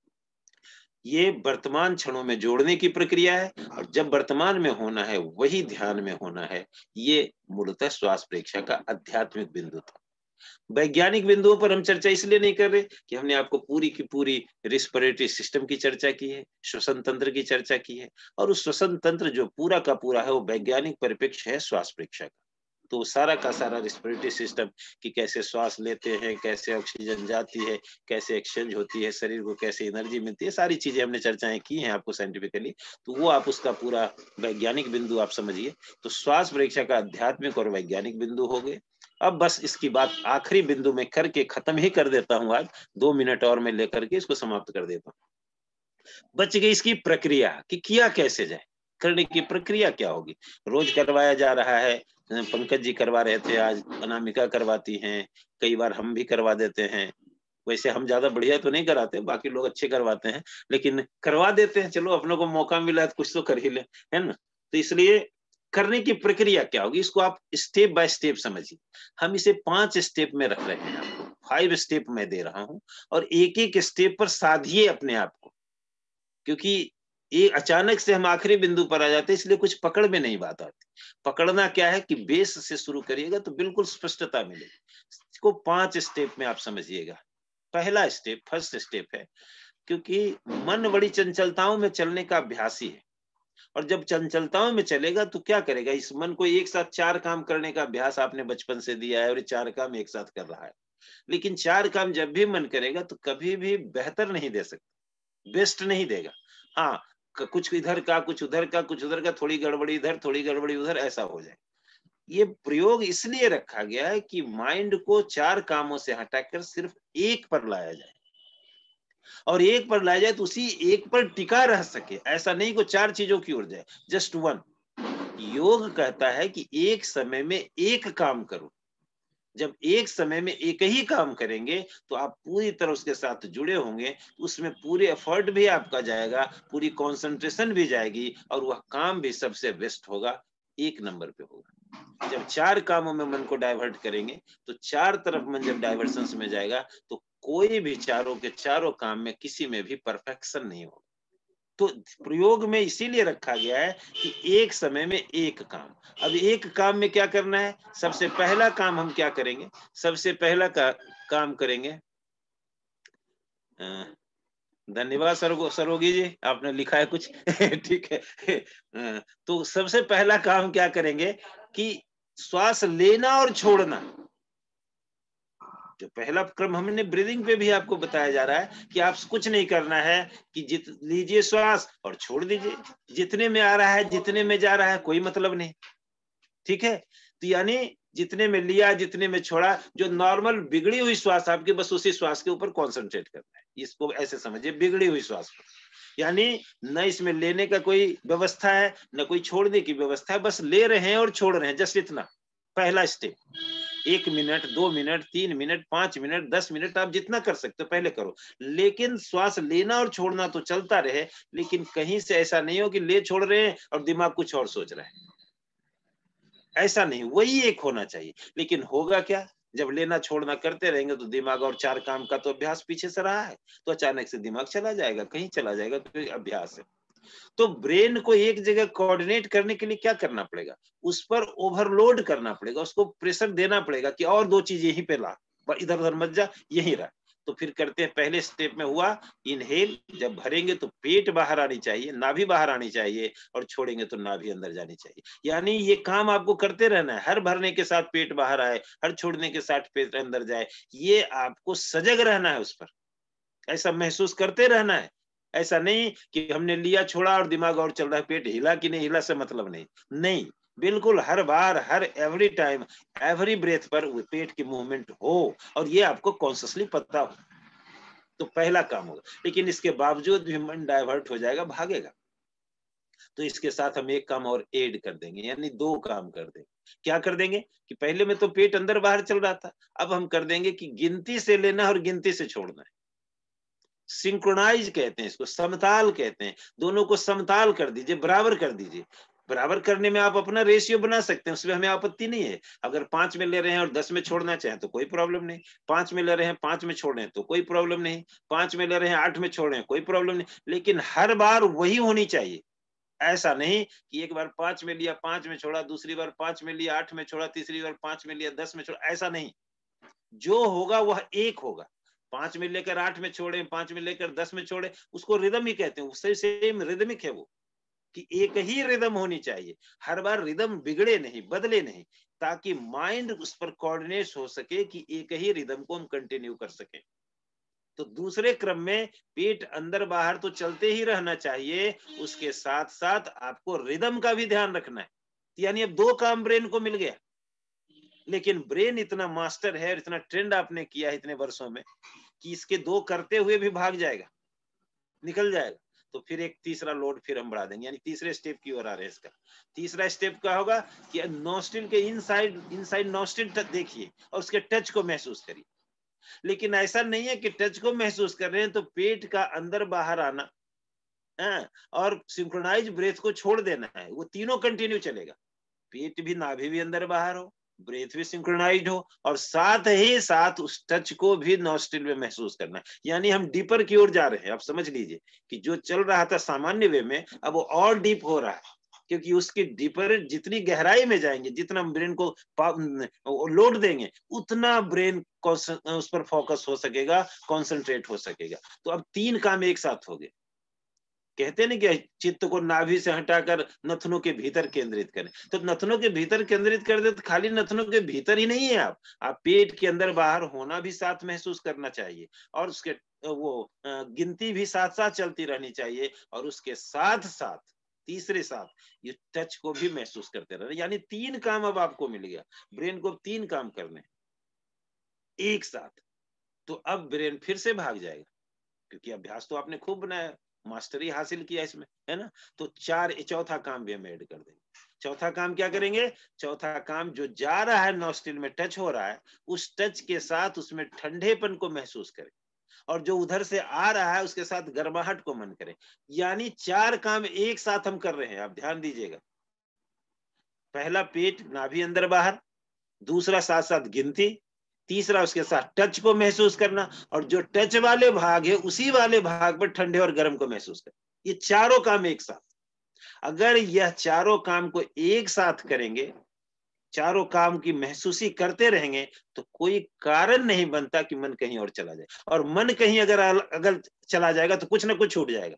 ये वर्तमान क्षणों में जोड़ने की प्रक्रिया है, और जब वर्तमान में होना है वही ध्यान में होना है। ये मूलतः श्वास प्रेक्षा का आध्यात्मिक बिंदु था। वैज्ञानिक बिंदुओं पर हम चर्चा इसलिए नहीं कर रहे कि हमने आपको पूरी की पूरी रिस्पिरेटरी सिस्टम की चर्चा की है, श्वसन तंत्र की चर्चा की है, और उस श्वसन तंत्र जो पूरा का पूरा है, वो वैज्ञानिक परिप्रेक्ष्य है श्वास प्रेक्षा का। तो सारा का सारा रिस्पिरेटरी सिस्टम, कि कैसे श्वास लेते हैं, कैसे ऑक्सीजन जाती है, कैसे एक्सचेंज होती है, शरीर को कैसे एनर्जी मिलती है, सारी चीजें हमने चर्चाएं की हैं आपको साइंटिफिकली। तो वो आप उसका पूरा वैज्ञानिक बिंदु आप समझिए। तो श्वास परीक्षा का आध्यात्मिक और वैज्ञानिक बिंदु हो गए। अब बस इसकी बात आखिरी बिंदु में करके खत्म ही कर देता हूं। आज 2 मिनट और मैं लेकर के इसको समाप्त कर देता हूं। बच गई इसकी प्रक्रिया कि किया कैसे जाए, करने की प्रक्रिया क्या होगी। रोज करवाया जा रहा है, पंकज जी करवा रहे थे, आज अनामिका करवाती हैं, कई बार हम भी करवा देते हैं। वैसे हम ज्यादा बढ़िया तो नहीं कराते, बाकी लोग अच्छे करवाते हैं, लेकिन करवा देते हैं। चलो, अपनों को मौका मिला तो कुछ तो कर ही ले, है ना। तो इसलिए करने की प्रक्रिया क्या होगी, इसको आप स्टेप बाय स्टेप समझिए। हम इसे 5 स्टेप में रख रहे हैं, आपको 5 स्टेप मैं दे रहा हूं, और एक एक स्टेप पर साधिए अपने आप को, क्योंकि ये अचानक से हम आखिरी बिंदु पर आ जाते हैं, इसलिए कुछ पकड़ में नहीं बात आती। पकड़ना क्या है कि बेस से शुरू करिएगा तो बिल्कुल स्पष्टता मिलेगी। इसको 5 स्टेप में आप समझिएगा। पहला स्टेप, फर्स्ट स्टेप है, क्योंकि मन बड़ी चंचलताओं में चलने का अभ्यासी है, और जब चंचलताओं में चलेगा तो क्या करेगा, इस मन को एक साथ 4 काम करने का अभ्यास आपने बचपन से दिया है, और ये 4 काम एक साथ कर रहा है। लेकिन 4 काम जब भी मन करेगा तो कभी भी बेहतर नहीं दे सकता, बेस्ट नहीं देगा। हाँ, कुछ इधर का, कुछ उधर का, कुछ उधर का, थोड़ी गड़बड़ी इधर, थोड़ी गड़बड़ी उधर, ऐसा हो जाए। ये प्रयोग इसलिए रखा गया है कि माइंड को 4 कामों से हटाकर सिर्फ एक पर लाया जाए। और एक पर लाया जाए तो उसी एक पर टिका रह सके, ऐसा नहीं को चार चीजों की ओर जाए, जस्ट वन। योग कहता है कि एक समय में एक काम करो। जब एक समय में एक ही काम करेंगे तो आप पूरी तरह उसके साथ जुड़े होंगे, उसमें पूरे एफर्ट भी आपका जाएगा, पूरी कंसंट्रेशन भी जाएगी, और वह काम भी सबसे बेस्ट होगा, एक नंबर पे होगा। जब चार कामों में मन को डाइवर्ट करेंगे तो चार तरफ मन जब डाइवर्शन में जाएगा तो कोई भी चारों के चारों काम में किसी में भी परफेक्शन नहीं होगा। तो प्रयोग में इसीलिए रखा गया है कि एक समय में एक काम। अब एक काम में क्या करना है? सबसे पहला काम हम क्या करेंगे? सबसे पहला काम करेंगे, धन्यवाद सरोगी जी, आपने लिखा है कुछ ठीक है। तो सबसे पहला काम क्या करेंगे कि श्वास लेना और छोड़ना। जो पहला क्रम हमने ब्रीदिंग पे भी आपको बताया जा रहा है कि आप कुछ नहीं करना है कि लीजिए श्वास और छोड़ दीजिए, जितने में आ रहा है जितने में जा रहा है कोई मतलब नहीं, ठीक है। तो यानी जितने में लिया जितने में छोड़ा, जो नॉर्मल बिगड़ी हुई श्वास आपकी, बस उसी श्वास के ऊपर कॉन्सेंट्रेट करना है। इसको ऐसे समझिए, बिगड़ी हुई श्वास पर, यानी न इसमें लेने का कोई व्यवस्था है न कोई छोड़ने की व्यवस्था है, बस ले रहे हैं और छोड़ रहे हैं, जस्ट इतना। पहला step, 1 minute 2 minute 3 minute 5 minute 10 minute आप जितना कर सकते हो पहले करो, लेकिन श्वास लेना और छोड़ना तो चलता रहे, लेकिन कहीं से ऐसा नहीं हो कि ले छोड़ रहे हैं और दिमाग कुछ और सोच रहा है, ऐसा नहीं, वही एक होना चाहिए। लेकिन होगा क्या, जब लेना छोड़ना करते रहेंगे तो दिमाग और चार काम का तो अभ्यास पीछे से रहा है, तो अचानक से दिमाग चला जाएगा, कहीं चला जाएगा, तो अभ्यास है। तो ब्रेन को एक जगह कोऑर्डिनेट करने के लिए क्या करना पड़ेगा? उस पर ओवरलोड करना पड़ेगा, उसको प्रेशर देना पड़ेगा कि और दो चीज यहीं पे ला, इधर उधर मत जा, यहीं रह। तो फिर करते हैं, पहले स्टेप में हुआ इनहेल, जब भरेंगे तो पेट बाहर आनी चाहिए, नाभि बाहर आनी चाहिए, और छोड़ेंगे तो नाभि अंदर जानी चाहिए। यानी ये काम आपको करते रहना है, हर भरने के साथ पेट बाहर आए, हर छोड़ने के साथ पेट अंदर जाए, ये आपको सजग रहना है उस पर, ऐसा महसूस करते रहना है। ऐसा नहीं कि हमने लिया छोड़ा और दिमाग और चल रहा है, पेट हिला कि नहीं हिला से मतलब नहीं, नहीं, बिल्कुल हर बार, हर एवरी टाइम, एवरी ब्रेथ पर पेट की मूवमेंट हो, और ये आपको कॉन्शियसली पता हो, तो पहला काम होगा। लेकिन इसके बावजूद भी मन डाइवर्ट हो जाएगा, भागेगा, तो इसके साथ हम एक काम और ऐड कर देंगे, यानी दो काम कर देंगे। क्या कर देंगे कि पहले में तो पेट अंदर बाहर चल रहा था, अब हम कर देंगे कि गिनती से लेना और गिनती से छोड़ना है। सिंक्रोनाइज कहते हैं इसको, समताल कहते हैं, दोनों को समताल कर दीजिए, बराबर कर दीजिए। बराबर करने में आप अपना रेशियो बना सकते हैं, उसमें हमें आपत्ति नहीं है। अगर 5 में ले रहे हैं और 10 में छोड़ना चाहें तो कोई प्रॉब्लम नहीं, 5 में ले रहे हैं 5 में छोड़ रहे हैं तो कोई प्रॉब्लम नहीं, 5 में ले रहे हैं 8 में छोड़ रहे हैं कोई प्रॉब्लम नहीं, लेकिन हर बार वही होनी चाहिए। ऐसा नहीं कि एक बार 5 में लिया 5 में छोड़ा, दूसरी बार 5 में लिया 8 में छोड़ा, तीसरी बार 5 में लिया 10 में छोड़ा, ऐसा नहीं। जो होगा वह एक होगा। 5 में लेकर 8 में छोड़े, 5 में लेकर 10 में छोड़े, उसको रिदम ही कहते हैं, उससे सेम रिदमिक है वो, कि एक ही रिदम होनी चाहिए, हर बार रिदम बिगड़े नहीं, बदले नहीं, ताकि माइंड उस पर कोऑर्डिनेट हो सके कि एक ही रिदम को हम कंटिन्यू कर सके। तो दूसरे क्रम में पेट अंदर बाहर तो चलते ही रहना चाहिए, उसके साथ साथ आपको रिदम का भी ध्यान रखना है। यानी अब दो काम ब्रेन को मिल गया। लेकिन ब्रेन इतना मास्टर है और इतना ट्रेंड आपने किया है इतने वर्षों में कि इसके दो करते हुए भी भाग जाएगा, निकल जाएगा। तो फिर एक तीसरा लोड फिर हम बढ़ा देंगे, यानी तीसरे स्टेप की ओर आ रहे हैं। इसका तीसरा स्टेप क्या होगा कि नोस्ट्रिल के इनसाइड नोस्ट्रिल देखिए और उसके टच को महसूस करिए। लेकिन ऐसा नहीं है कि टच को महसूस कर रहे हैं तो पेट का अंदर बाहर आना है और सिंक्रोनाइज ब्रेथ को छोड़ देना है, वो तीनों कंटिन्यू चलेगा। पेट भी, नाभि भी अंदर बाहर हो, ब्रेथ भी सिंक्रोनाइज्ड हो, और साथ ही साथ उस टच को भी नॉस्ट्रिल में महसूस करना है। यानी हम डीपर की ओर जा रहे हैं। आप समझ लीजिए कि जो चल रहा था सामान्य वे में, अब वो और डीप हो रहा है, क्योंकि उसकी डीपर जितनी गहराई में जाएंगे, जितना ब्रेन को लोड देंगे, उतना ब्रेन उस पर फोकस हो सकेगा, कॉन्सेंट्रेट हो सकेगा। तो अब तीन काम एक साथ हो गए। कहते नहीं कि चित्त को नाभि से हटाकर नथनों के भीतर केंद्रित करें, तो नथनों के भीतर केंद्रित कर दे तो खाली नथनों के भीतर ही नहीं है, आप पेट के अंदर बाहर होना भी साथ महसूस करना चाहिए, और उसके वो गिनती भी साथ साथ चलती रहनी चाहिए, और उसके साथ साथ तीसरे साथ ये टच को भी महसूस करते रहना। यानी तीन काम अब आपको मिल गया, ब्रेन को तीन काम करने एक साथ। तो अब ब्रेन फिर से भाग जाएगा, क्योंकि अभ्यास तो आपने खूब बनाया, मास्टरी हासिल किया इसमें, है ना। तो चौथा काम भी हम ऐड कर देंगे। चौथा काम क्या करेंगे? चौथा काम, जो जा रहा है नॉस्ट्रिल में, टच हो रहा है, उस टच के साथ उसमें ठंडेपन को महसूस करें, और जो उधर से आ रहा है उसके साथ गर्माहट को मन करें। यानी 4 काम एक साथ हम कर रहे हैं, आप ध्यान दीजिएगा। पहला पेट, नाभि अंदर बाहर, दूसरा साथ साथ गिनती, तीसरा उसके साथ टच को महसूस करना, और जो टच वाले भाग है उसी वाले भाग पर ठंडे और गर्म को महसूस करना। ये चारों काम एक साथ। अगर यह चारों काम को एक साथ करेंगे, चारों काम की महसूसी करते रहेंगे, तो कोई कारण नहीं बनता कि मन कहीं और चला जाए। और मन कहीं अगर चला जाएगा तो कुछ ना कुछ छूट जाएगा।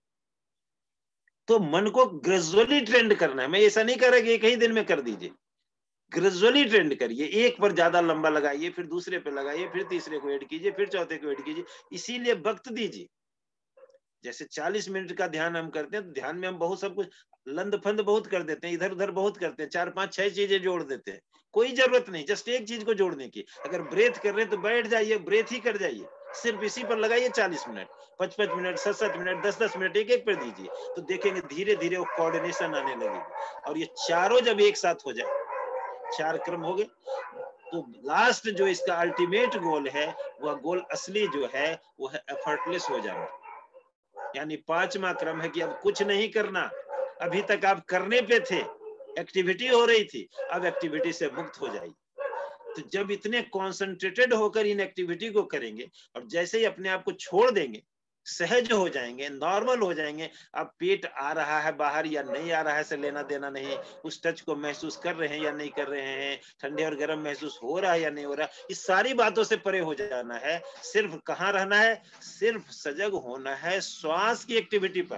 तो मन को ग्रेजुअली ट्रेंड करना है। मैं ऐसा नहीं कह रहा कि एक ही दिन में कर दीजिए, ग्रेजुअली ट्रेंड करिए। एक पर ज्यादा लंबा लगाइए, फिर दूसरे पे लगाइए, फिर तीसरे को ऐड कीजिए, फिर चौथे को ऐड कीजिए। इसीलिए वक्त दीजिए। जैसे 40 मिनट का ध्यान हम करते हैं, तो ध्यान में हम बहुत सब कुछ लंद फंद बहुत कर देते हैं, इधर उधर बहुत करते हैं, 4 5 6 चीजें जोड़ देते हैं। कोई जरूरत नहीं, जस्ट एक चीज को जोड़ने की। अगर ब्रेथ कर रहे हैं तो बैठ जाइए, ब्रेथ ही कर जाइए, सिर्फ इसी पर लगाइए 40 मिनट, 5 मिनट, 7 मिनट, 10 मिनट, एक एक पर दीजिए। तो देखेंगे धीरे धीरे वो कोऑर्डिनेशन आने लगेगी। और ये चारों जब एक साथ हो जाए, 4 क्रम हो गए, तो लास्ट जो इसका अल्टीमेट गोल है, वह गोल असली जो है वो है एफर्टलेस हो जाना। यानी 5वां क्रम है कि अब कुछ नहीं करना। अभी तक आप करने पे थे, एक्टिविटी हो रही थी, अब एक्टिविटी से मुक्त हो जाइए। तो जब इतने कॉन्सेंट्रेटेड होकर इन एक्टिविटी को करेंगे, और जैसे ही अपने आप को छोड़ देंगे, सहज हो जाएंगे, नॉर्मल हो जाएंगे। अब पेट आ रहा है बाहर या नहीं आ रहा है से लेना देना नहीं, उस टच को महसूस कर रहे हैं या नहीं कर रहे हैं, ठंडे और गर्म महसूस हो रहा है या नहीं हो रहा, इस सारी बातों से परे हो जाना है। सिर्फ कहाँ रहना है? सिर्फ सजग होना है श्वास की एक्टिविटी पर,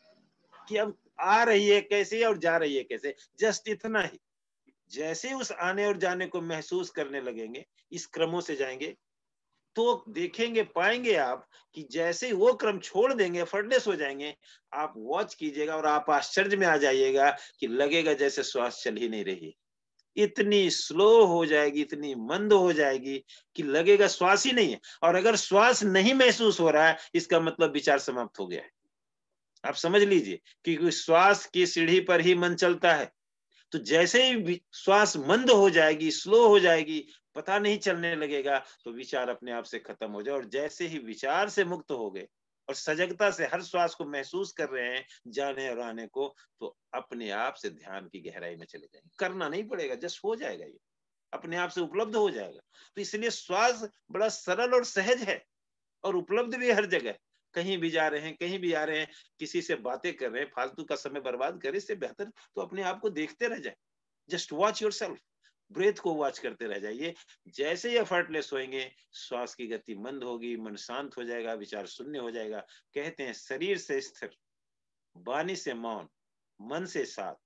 कि अब आ रही है कैसे और जा रही है कैसे, जस्ट इतना ही। जैसे उस आने और जाने को महसूस करने लगेंगे, इस क्रमों से जाएंगे, तो देखेंगे, पाएंगे आप कि जैसे ही वो क्रम छोड़ देंगे, एफर्टलेस हो जाएंगे, आप वॉच कीजिएगा और आप आश्चर्य में आ जाइएगा कि लगेगा जैसे श्वास चल ही नहीं रही। इतनी स्लो हो जाएगी, इतनी मंद हो जाएगी कि लगेगा श्वास ही नहीं है। और अगर श्वास नहीं महसूस हो रहा है, इसका मतलब विचार समाप्त हो गया है। आप समझ लीजिए, क्योंकि श्वास की सीढ़ी पर ही मन चलता है। तो जैसे ही श्वास मंद हो जाएगी, स्लो हो जाएगी, पता नहीं चलने लगेगा, तो विचार अपने आप से खत्म हो जाए। और जैसे ही विचार से मुक्त हो गए और सजगता से हर श्वास को महसूस कर रहे हैं, जाने और आने को, तो अपने आप से ध्यान की गहराई में चले जाएंगे। करना नहीं पड़ेगा, जस्ट हो जाएगा, ये अपने आप से उपलब्ध हो जाएगा। तो इसलिए श्वास बड़ा सरल और सहज है, और उपलब्ध भी हर जगह। कहीं भी जा रहे हैं, कहीं भी आ रहे हैं, किसी से बातें कर रहे हैं, फालतू का समय बर्बाद करे, इससे बेहतर तो अपने आप को देखते रह जाए। जस्ट वॉच योरसेल्फ, ब्रेथ को वॉच करते रह जाइए। जैसे ही एफर्टलेस होंगे, श्वास की गति मंद होगी, मन शांत हो जाएगा, विचार शून्य हो जाएगा। कहते हैं शरीर से स्थिर, वाणी से मौन, मन से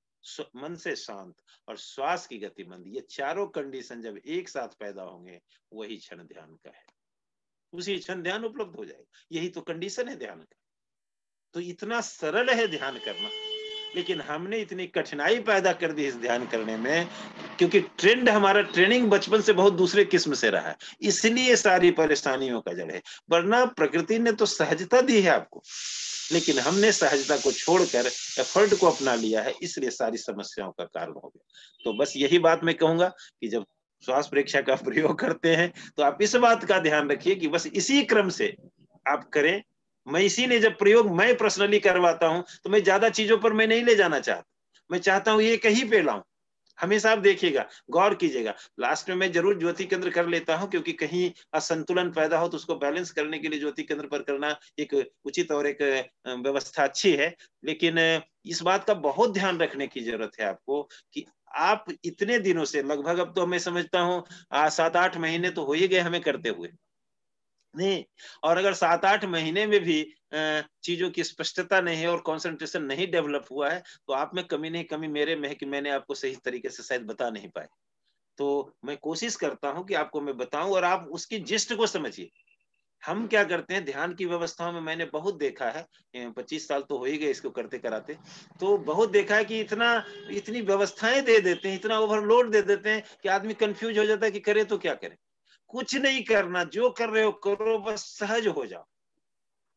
शांत और श्वास की गति मंद, ये चारों कंडीशन जब एक साथ पैदा होंगे, वही क्षण ध्यान का है। उसी क्षण ध्यान उपलब्ध हो जाएगा। यही तो कंडीशन है ध्यान का। तो इतना सरल है ध्यान करना, लेकिन हमने इतनी कठिनाई पैदा कर दी इस ध्यान करने में, क्योंकि हमारा ट्रेनिंग बचपन से बहुत दूसरे किस्म से रहा है, इसलिए सारी परेशानियों का जड़ है। वरना प्रकृति ने तो सहजता दी है आपको, लेकिन हमने सहजता को छोड़कर एफर्ट को अपना लिया है, इसलिए सारी समस्याओं का कारण हो गया। तो बस यही बात मैं कहूंगा कि जब श्वास परीक्षा का प्रयोग करते हैं, तो आप इस बात का ध्यान रखिए कि बस इसी क्रम से आप करें। मैं इसीलिए जब प्रयोग मैं पर्सनली करवाता हूं, तो मैं ज्यादा चीजों पर मैं नहीं ले जाना चाहता। मैं चाहता हूं ये कहीं पे लाऊं। हमेशा आप देखिएगा, गौर कीजिएगा, लास्ट में मैं जरूर ज्योति केंद्र कर लेता हूं, क्योंकि कहीं असंतुलन पैदा हो तो उसको बैलेंस करने के लिए ज्योति केंद्र पर करना एक उचित और एक व्यवस्था अच्छी है। लेकिन इस बात का बहुत ध्यान रखने की जरूरत है आपको कि आप इतने दिनों से, लगभग अब तो मैं समझता हूँ 7-8 महीने तो हो ही गए हमें करते हुए नहीं। और अगर 7-8 महीने में भी चीजों की स्पष्टता नहीं है और कंसंट्रेशन नहीं डेवलप हुआ है, तो आप में कमी नहीं, कमी मेरे में है कि मैंने आपको सही तरीके से शायद बता नहीं पाए। तो मैं कोशिश करता हूं कि आपको मैं बताऊं और आप उसकी जिस्ट को समझिए। हम क्या करते हैं ध्यान की व्यवस्थाओं में, मैंने बहुत देखा है, 25 साल तो हो ही गए इसको करते कराते, तो बहुत देखा है कि इतनी व्यवस्थाएं दे देते हैं, इतना ओवरलोड दे देते हैं कि आदमी कंफ्यूज हो जाता है कि करे तो क्या करे। कुछ नहीं करना, जो कर रहे हो करो, बस सहज हो जाओ।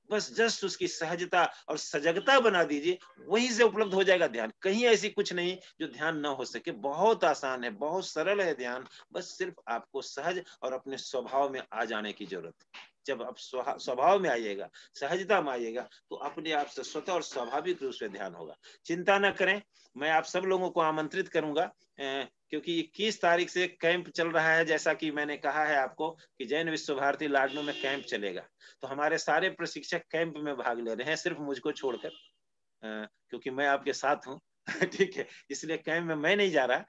बस जस्ट उसकी सहजता और सजगता बना दीजिए, वहीं से उपलब्ध हो जाएगा ध्यान। कहीं ऐसी कुछ नहीं जो ध्यान ना हो सके। बहुत आसान है, बहुत सरल है ध्यान। बस सिर्फ आपको सहज और अपने स्वभाव में आ जाने की जरूरत है। जब आप स्वभाव में आइएगा, सहजता में आइएगा, तो अपने आप से स्वतः और स्वाभाविक रूप से ध्यान होगा। चिंता न करें, मैं आप सब लोगों को आमंत्रित करूंगा, क्योंकि 21 तारीख से कैंप चल रहा है। जैसा कि मैंने कहा है आपको कि जैन विश्व भारती लाडनू में कैंप चलेगा, तो हमारे सारे प्रशिक्षक कैंप में भाग ले रहे हैं, सिर्फ मुझको छोड़कर, क्योंकि मैं आपके साथ हूँ। ठीक है, इसलिए कैंप में मैं नहीं जा रहा।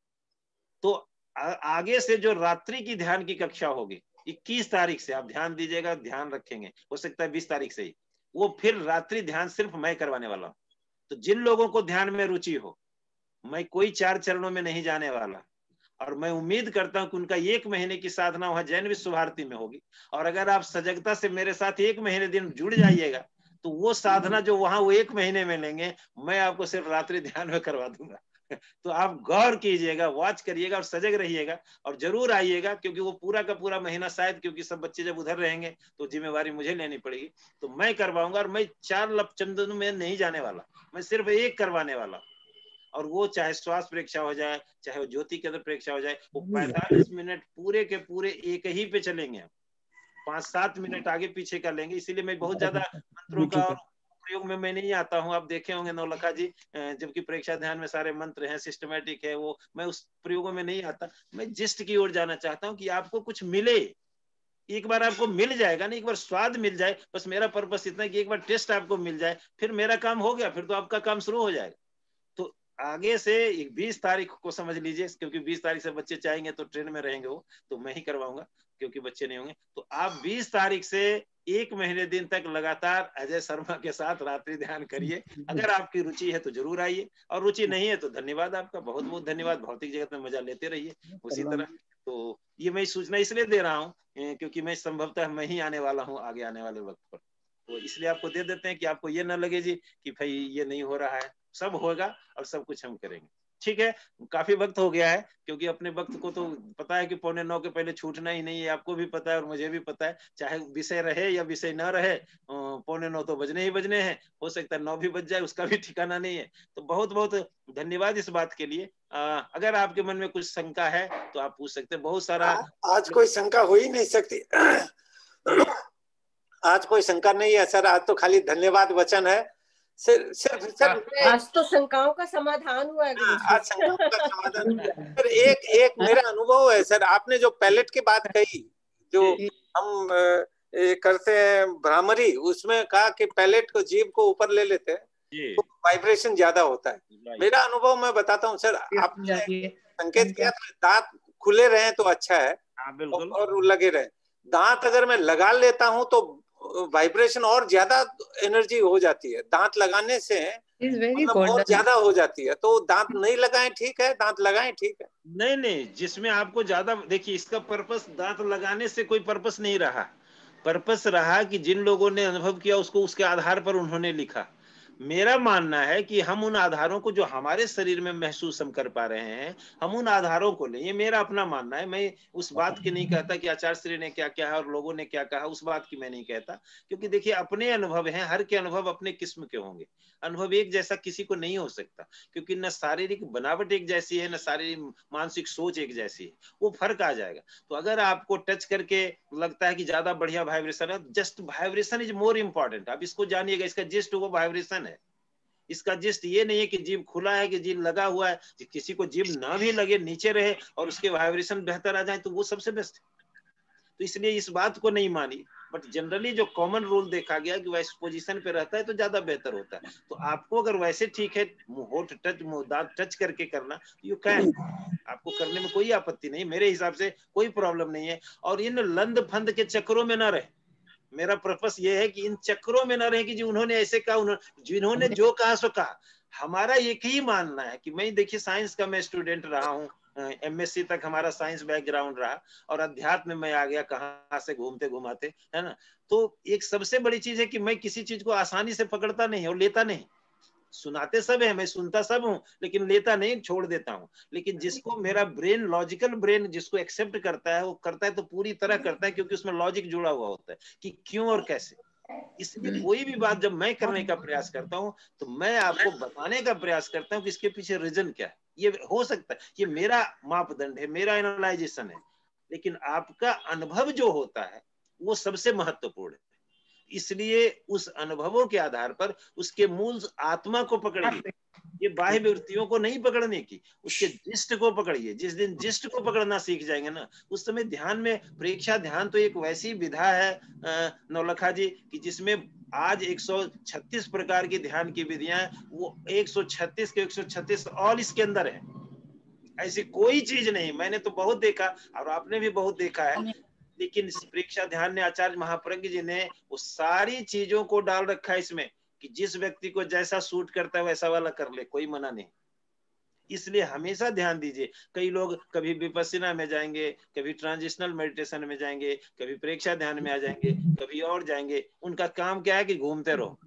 तो आगे से जो रात्रि की ध्यान की कक्षा होगी 21 तारीख से, आप ध्यान दीजिएगा, ध्यान रखेंगे। हो सकता है 20 तारीख से ही वो फिर रात्रि ध्यान सिर्फ मैं करवाने वाला हूँ। तो जिन लोगों को ध्यान में रुचि हो, मैं कोई 4 चरणों में नहीं जाने वाला, और मैं उम्मीद करता हूं कि उनका 1 महीने की साधना वहां जैन विश्व भारती में होगी। और अगर आप सजगता से मेरे साथ 1 महीने दिन जुड़ जाइएगा, तो वो साधना जो वहां वो 1 महीने में लेंगे, मैं आपको सिर्फ रात्रि ध्यान में करवा दूंगा। तो आप गौर कीजिएगा, वॉच करिएगा और सजग रहिएगा, और जरूर आइएगा, क्योंकि वो पूरा का पूरा महीना शायद, क्योंकि सब बच्चे जब उधर रहेंगे तो जिम्मेवारी मुझे लेनी पड़ेगी, तो मैं करवाऊंगा। और मैं 4 लपचंदन में नहीं जाने वाला, मैं सिर्फ एक करवाने वाला। और वो चाहे श्वास परीक्षा हो जाए, चाहे वो ज्योति केंद्र परीक्षा हो जाए, वो 45 मिनट पूरे के पूरे एक ही पे चलेंगे। 5-7 मिनट आगे पीछे कर लेंगे। इसीलिए मैं बहुत ज्यादा मंत्रों का और प्रयोग में मैं नहीं आता हूँ। आप देखे होंगे नौलखा जी, जबकि परीक्षा ध्यान में सारे मंत्र हैं, सिस्टमेटिक है, वो मैं उस प्रयोगों में नहीं आता। मैं जिस्ट की ओर जाना चाहता हूँ कि आपको कुछ मिले। एक बार आपको मिल जाएगा ना, एक बार स्वाद मिल जाए, बस मेरा पर्पस इतना है कि एक बार टेस्ट आपको मिल जाए, फिर मेरा काम हो गया, फिर तो आपका काम शुरू हो जाएगा। तो आगे से 20 तारीख को समझ लीजिए, क्योंकि 20 तारीख से बच्चे चाहेंगे तो ट्रेन में रहेंगे वो, तो मैं ही करवाऊंगा, क्योंकि बच्चे नहीं होंगे। तो आप 20 तारीख से 1 महीने दिन तक लगातार अजय शर्मा के साथ रात्रि ध्यान करिए। अगर आपकी रुचि है तो जरूर आइए, और रुचि नहीं है तो धन्यवाद, आपका बहुत बहुत धन्यवाद। भौतिक जगत में मजा लेते रहिए उसी तरह। तो ये मैं सूचना इसलिए दे रहा हूँ, क्योंकि मैं संभवतः मैं ही आने वाला हूँ आगे आने वाले वक्त पर। तो इसलिए आपको दे देते हैं कि आपको ये ना लगे जी कि भाई ये नहीं हो रहा है। सब होगा और सब कुछ हम करेंगे। ठीक है, काफी वक्त हो गया है, क्योंकि अपने वक्त को तो पता है कि 8:45 के पहले छूटना ही नहीं है। आपको भी पता है और मुझे भी पता है, चाहे विषय रहे या विषय ना रहे, 8:45 तो बजने ही बजने हैं। हो सकता है 9 भी बज जाए, उसका भी ठिकाना नहीं है। तो बहुत बहुत धन्यवाद इस बात के लिए। अगर आपके मन में कुछ शंका है तो आप पूछ सकते हैं। बहुत सारा आज कोई शंका हो ही नहीं सकती। आज कोई शंका नहीं है सर, आज तो खाली धन्यवाद वचन है। सिर्फ आज तो शंकाओं का समाधान हुआ है गुरु जी। आज शंकाओं का समाधान। सर एक मेरा अनुभव है सर, आपने जो पैलेट की बात कही, जो हम करते हैं भ्रामरी, उसमें कहा कि पैलेट को, जीभ को ऊपर ले लेते हैं तो वाइब्रेशन ज्यादा होता है। मेरा अनुभव मैं बताता हूँ सर, आपने संकेत किया था दांत खुले रहे तो अच्छा है, और लगे रहे। दांत अगर मैं लगा लेता हूँ तो वाइब्रेशन और ज्यादा एनर्जी हो जाती है, दांत लगाने से मतलब और ज्यादा हो जाती है। तो दांत नहीं लगाएं ठीक है, दांत लगाएं ठीक है। नहीं नहीं, जिसमें आपको ज्यादा, देखिए इसका पर्पस दांत लगाने से कोई पर्पस नहीं रहा। पर्पस रहा कि जिन लोगों ने अनुभव किया उसको उसके आधार पर उन्होंने लिखा। मेरा मानना है कि हम उन आधारों को जो हमारे शरीर में महसूस हम कर पा रहे हैं, हम उन आधारों को लें। ये मेरा अपना मानना है। मैं उस बात की नहीं कहता कि आचार्य श्री ने क्या कहा और लोगों ने क्या कहा, उस बात की मैं नहीं कहता। क्योंकि देखिए अपने अनुभव हैं, हर के अनुभव अपने किस्म के होंगे। अनुभव एक जैसा किसी को नहीं हो सकता, क्योंकि न शारीरिक बनावट एक जैसी है, न शारीरिक मानसिक सोच एक जैसी है। वो फर्क आ जाएगा। तो अगर आपको टच करके लगता है कि ज्यादा बढ़िया वाइब्रेशन है, just vibration is more important. आप इसको जानिएगा, इसका जिस्ट वो वाइब्रेशन है। इसका जिस्ट ये नहीं है कि जीभ खुला है कि जीभ लगा हुआ है। किसी को जीभ ना भी लगे, नीचे रहे और उसके वाइब्रेशन बेहतर आ जाए, तो वो सबसे बेस्ट है। तो इसलिए इस बात को नहीं मानी। बट जनरली जो कॉमन रूल देखा गया कि वैसे पोजीशन पे रहता है तो ज्यादा बेहतर होता है। तो आपको अगर वैसे ठीक है, होठ टच, दांत टच करके करना, यू कैन, आपको करने में कोई आपत्ति नहीं, मेरे हिसाब से कोई प्रॉब्लम नहीं है। और इन लंद फंद के चक्रों में ना रहे। मेरा पर्पस ये है कि इन चक्रों में ना रहे कि जी उन्होंने ऐसे कहा, जिन्होंने जो कहा सो कहा। हमारा एक ही मानना है कि मैं, देखिए साइंस का मैं स्टूडेंट रहा हूँ, MSc तक हमारा साइंस बैकग्राउंड रहा, और अध्यात्म में मैं आ गया कहाँ से घूमते घुमाते, है ना। तो एक सबसे बड़ी चीज है कि मैं किसी चीज को आसानी से पकड़ता नहीं और लेता नहीं। सुनाते सब है, मैं सुनता सब हूँ, लेकिन लेता नहीं, छोड़ देता हूँ। लेकिन जिसको मेरा ब्रेन, लॉजिकल ब्रेन जिसको एक्सेप्ट करता है, वो करता है तो पूरी तरह करता है, क्योंकि उसमें लॉजिक जुड़ा हुआ होता है कि क्यों और कैसे। इसलिए कोई भी बात जब मैं करने का प्रयास करता हूँ तो मैं आपको बताने का प्रयास करता हूँ कि इसके पीछे रीजन क्या है। ये हो सकता है, ये मेरा मापदंड है, मेरा एनालाइजेशन है, लेकिन आपका अनुभव जो होता है वो सबसे महत्वपूर्ण है। इसलिए उस अनुभवों के आधार पर उसके मूल आत्मा को पकड़िए, ये बाह्य वृत्तियों को नहीं पकड़ने की, उसके जिष्ट को पकड़िए। जिस दिन जिष्ट को पकड़ना सीख जाएंगे ना, उस समय ध्यान में प्रेक्षा ध्यान तो एक वैसी विधा है नौलखा जी कि जिसमें आज 136 प्रकार की ध्यान की विधियां, वो 136 के 136 और इसके अंदर है। ऐसी कोई चीज नहीं, मैंने तो बहुत देखा और आपने भी बहुत देखा है, लेकिन प्रेक्षा ध्यान ने आचार्य महाप्रज्ञ जी ने वो सारी चीजों को डाल रखा है इसमें कि जिस व्यक्ति को जैसा सूट करता है वैसा वाला कर ले, कोई मना नहीं। इसलिए हमेशा ध्यान दीजिए। कई लोग कभी विपस्सिना में जाएंगे, कभी ट्रांजिशनल मेडिटेशन में जाएंगे, कभी प्रेक्षा ध्यान में आ जाएंगे, कभी और जाएंगे। उनका काम क्या है कि घूमते रहो,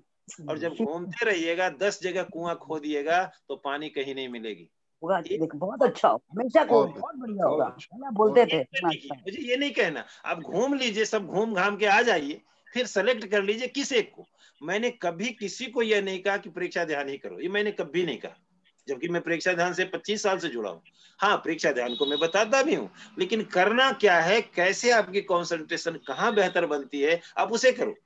और जब घूमते रहिएगा 10 जगह कुआं खो दिएगा तो पानी कहीं नहीं मिलेगी। बहुत अच्छा, हमेशा को बहुत बढ़िया होगा, बोलते थे। मुझे ये नहीं कहना, आप घूम लीजिए, सब घूम घाम के आ जाइए, फिर सेलेक्ट कर लीजिए किस एक को। मैंने कभी किसी को यह नहीं कहा कि प्रेक्षा ध्यान ही करो, ये मैंने कभी नहीं कहा, जबकि मैं प्रेक्षा ध्यान से 25 साल से जुड़ा हूँ। हाँ, प्रेक्षा ध्यान को मैं बताता भी हूँ, लेकिन करना क्या है, कैसे आपकी कंसंट्रेशन कहाँ बेहतर बनती है, आप उसे करो।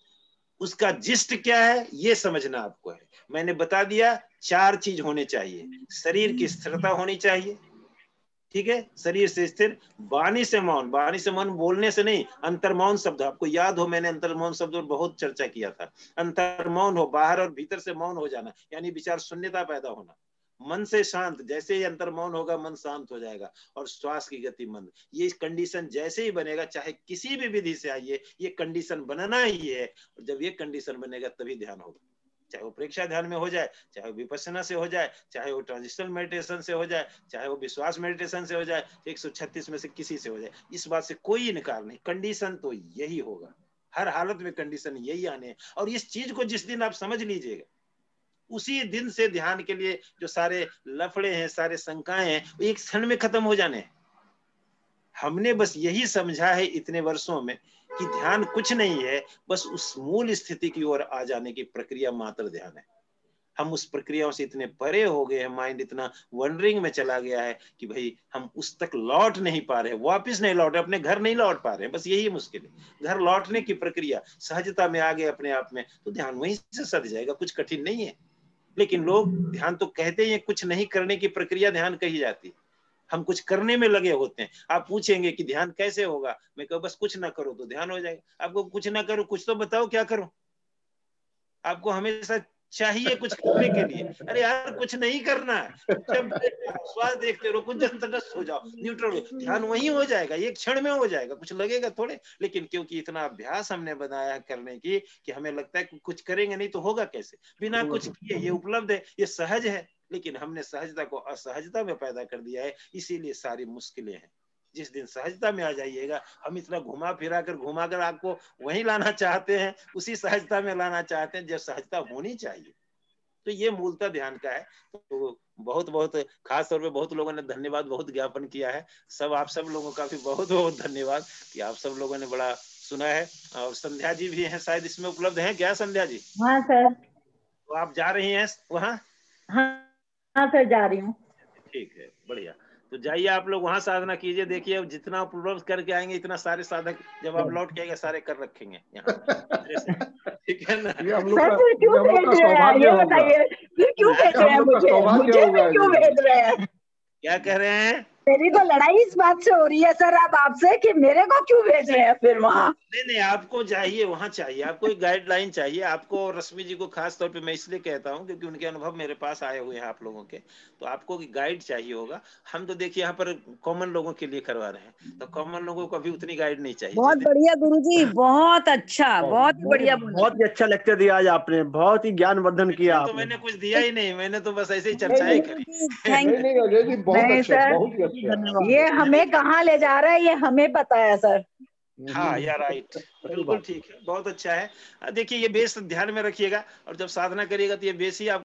उसका जिस्ट क्या है ये समझना आपको है। मैंने बता दिया 4 चीज होने चाहिए। शरीर की स्थिरता होनी चाहिए, ठीक है, शरीर से स्थिर, वाणी से मौन, वाणी से मौन बोलने से नहीं, अंतर्मौन शब्द, आपको याद हो मैंने अंतर्मौन शब्द पर बहुत चर्चा किया था। अंतर्मौन हो, बाहर और भीतर से मौन हो जाना, यानी विचार शून्यता पैदा होना। मन से शांत, जैसे ही अंतर्मौन होगा मन शांत हो जाएगा, और श्वास की गति मंद। ये कंडीशन जैसे ही बनेगा, चाहे किसी भी विधि से आइए, ये कंडीशन बनाना ही है। और जब ये कंडीशन बनेगा तभी ध्यान होगा, चाहे वो प्रेक्षा ध्यान में हो जाए, चाहे वो विपस्सना से हो जाए, चाहे वो ट्रांजिशनल मेडिटेशन से हो जाए, चाहे वो विश्वास मेडिटेशन से हो जाए, 136 में से किसी से हो जाए, इस बात से कोई इनकार नहीं। कंडीशन तो यही होगा, हर हालत में कंडीशन यही आने है। और इस चीज को जिस दिन आप समझ लीजिएगा, उसी दिन से ध्यान के लिए जो सारे लफड़े हैं, सारे शंकाएं हैं, वो एक क्षण में खत्म हो जाने हैं। हमने बस यही समझा है इतने वर्षों में कि ध्यान कुछ नहीं है, बस उस मूल स्थिति की ओर आ जाने की प्रक्रिया मात्र ध्यान है। हम उस प्रक्रियाओं से इतने परे हो गए हैं, माइंड इतना वंडरिंग में चला गया है कि भाई हम उस तक लौट नहीं पा रहे, वापस नहीं लौट रहे, अपने घर नहीं लौट पा रहे। बस यही मुश्किल है, घर लौटने की प्रक्रिया सहजता में आ गए अपने आप में, तो ध्यान वहीं से सज जाएगा, कुछ कठिन नहीं है। लेकिन लोग ध्यान तो कहते हैं, कुछ नहीं करने की प्रक्रिया ध्यान कही जाती है। हम कुछ करने में लगे होते हैं। आप पूछेंगे कि ध्यान कैसे होगा, मैं कहूँ बस कुछ ना करो तो ध्यान हो जाएगा। आपको कुछ ना करो, कुछ तो बताओ क्या करो। आपको हमेशा चाहिए कुछ करने के लिए, अरे यार कुछ नहीं करना है, स्वाद देखते रहो, कुछ तटस्थ हो जाओ, न्यूट्रल हो, ध्यान वहीं हो जाएगा, एक क्षण में हो जाएगा, कुछ लगेगा थोड़े। लेकिन क्योंकि इतना अभ्यास हमने बनाया करने की कि हमें लगता है कि कुछ करेंगे नहीं तो होगा कैसे, बिना कुछ किए ये उपलब्ध है, ये सहज है। लेकिन हमने सहजता को असहजता में पैदा कर दिया है, इसीलिए सारी मुश्किलें हैं। जिस दिन सहजता में आ जाइएगा, हम इतना घुमाकर आपको वहीं लाना चाहते हैं, उसी सहजता में लाना चाहते हैं जब सहजता होनी चाहिए। तो ये मूलतः ध्यान का है। तो बहुत बहुत खास तौर पे बहुत लोगों ने धन्यवाद बहुत ज्ञापन किया है। आप सब लोगों का भी बहुत बहुत धन्यवाद कि आप सब लोगों ने बड़ा सुना है। और संध्या जी भी हैं, शायद इसमें उपलब्ध हैं क्या संध्या जी? हाँ सर। तो आप जा रही हैं वहाँ? हाँ सर, जा रही हूँ। ठीक है, बढ़िया। तो जाइए आप लोग वहां साधना कीजिए, देखिए अब जितना उपलब्ध करके आएंगे, इतना सारे साधक जब आप लौट के आएंगे सारे कर रखेंगे यहाँ। ठीक है ना? क्यों भेज रहे हैं ये बताइए, क्यों भेज रहे हैं मुझे क्यों भेज रहे हैं? क्या कह रहे हैं? मेरी तो लड़ाई इस बात से हो रही है सर अब आपसे कि मेरे को क्यों भेज रहे हैं फिर वहाँ। नहीं, आपको चाहिए वहाँ, चाहिए आपको एक गाइडलाइन चाहिए। आपको रश्मि जी को खास तौर पे मैं इसलिए कहता हूँ क्योंकि उनके अनुभव मेरे पास आए हुए हैं आप लोगों के, तो आपको गाइड चाहिए होगा। हम तो देखिए यहाँ पर कॉमन लोगों के लिए करवा रहे हैं, तो कॉमन लोगों को अभी उतनी गाइड नहीं चाहिए। बहुत बढ़िया गुरुजी, बहुत अच्छा, बहुत बढ़िया, बहुत ही अच्छा लेक्चर दिया आज आपने, बहुत ही ज्ञानवर्धन किया। तो मैंने कुछ दिया ही नहीं, मैंने तो बस ऐसे ही चर्चाएं करी। ये हमें कहाँ ले जा रहा है ये हमें पता है सर। हाँ यार, राइट, बिल्कुल ठीक है, बहुत अच्छा है। देखिए ये बेस ध्यान में रखिएगा, और जब साधना करिएगा तो ये बेस ही आप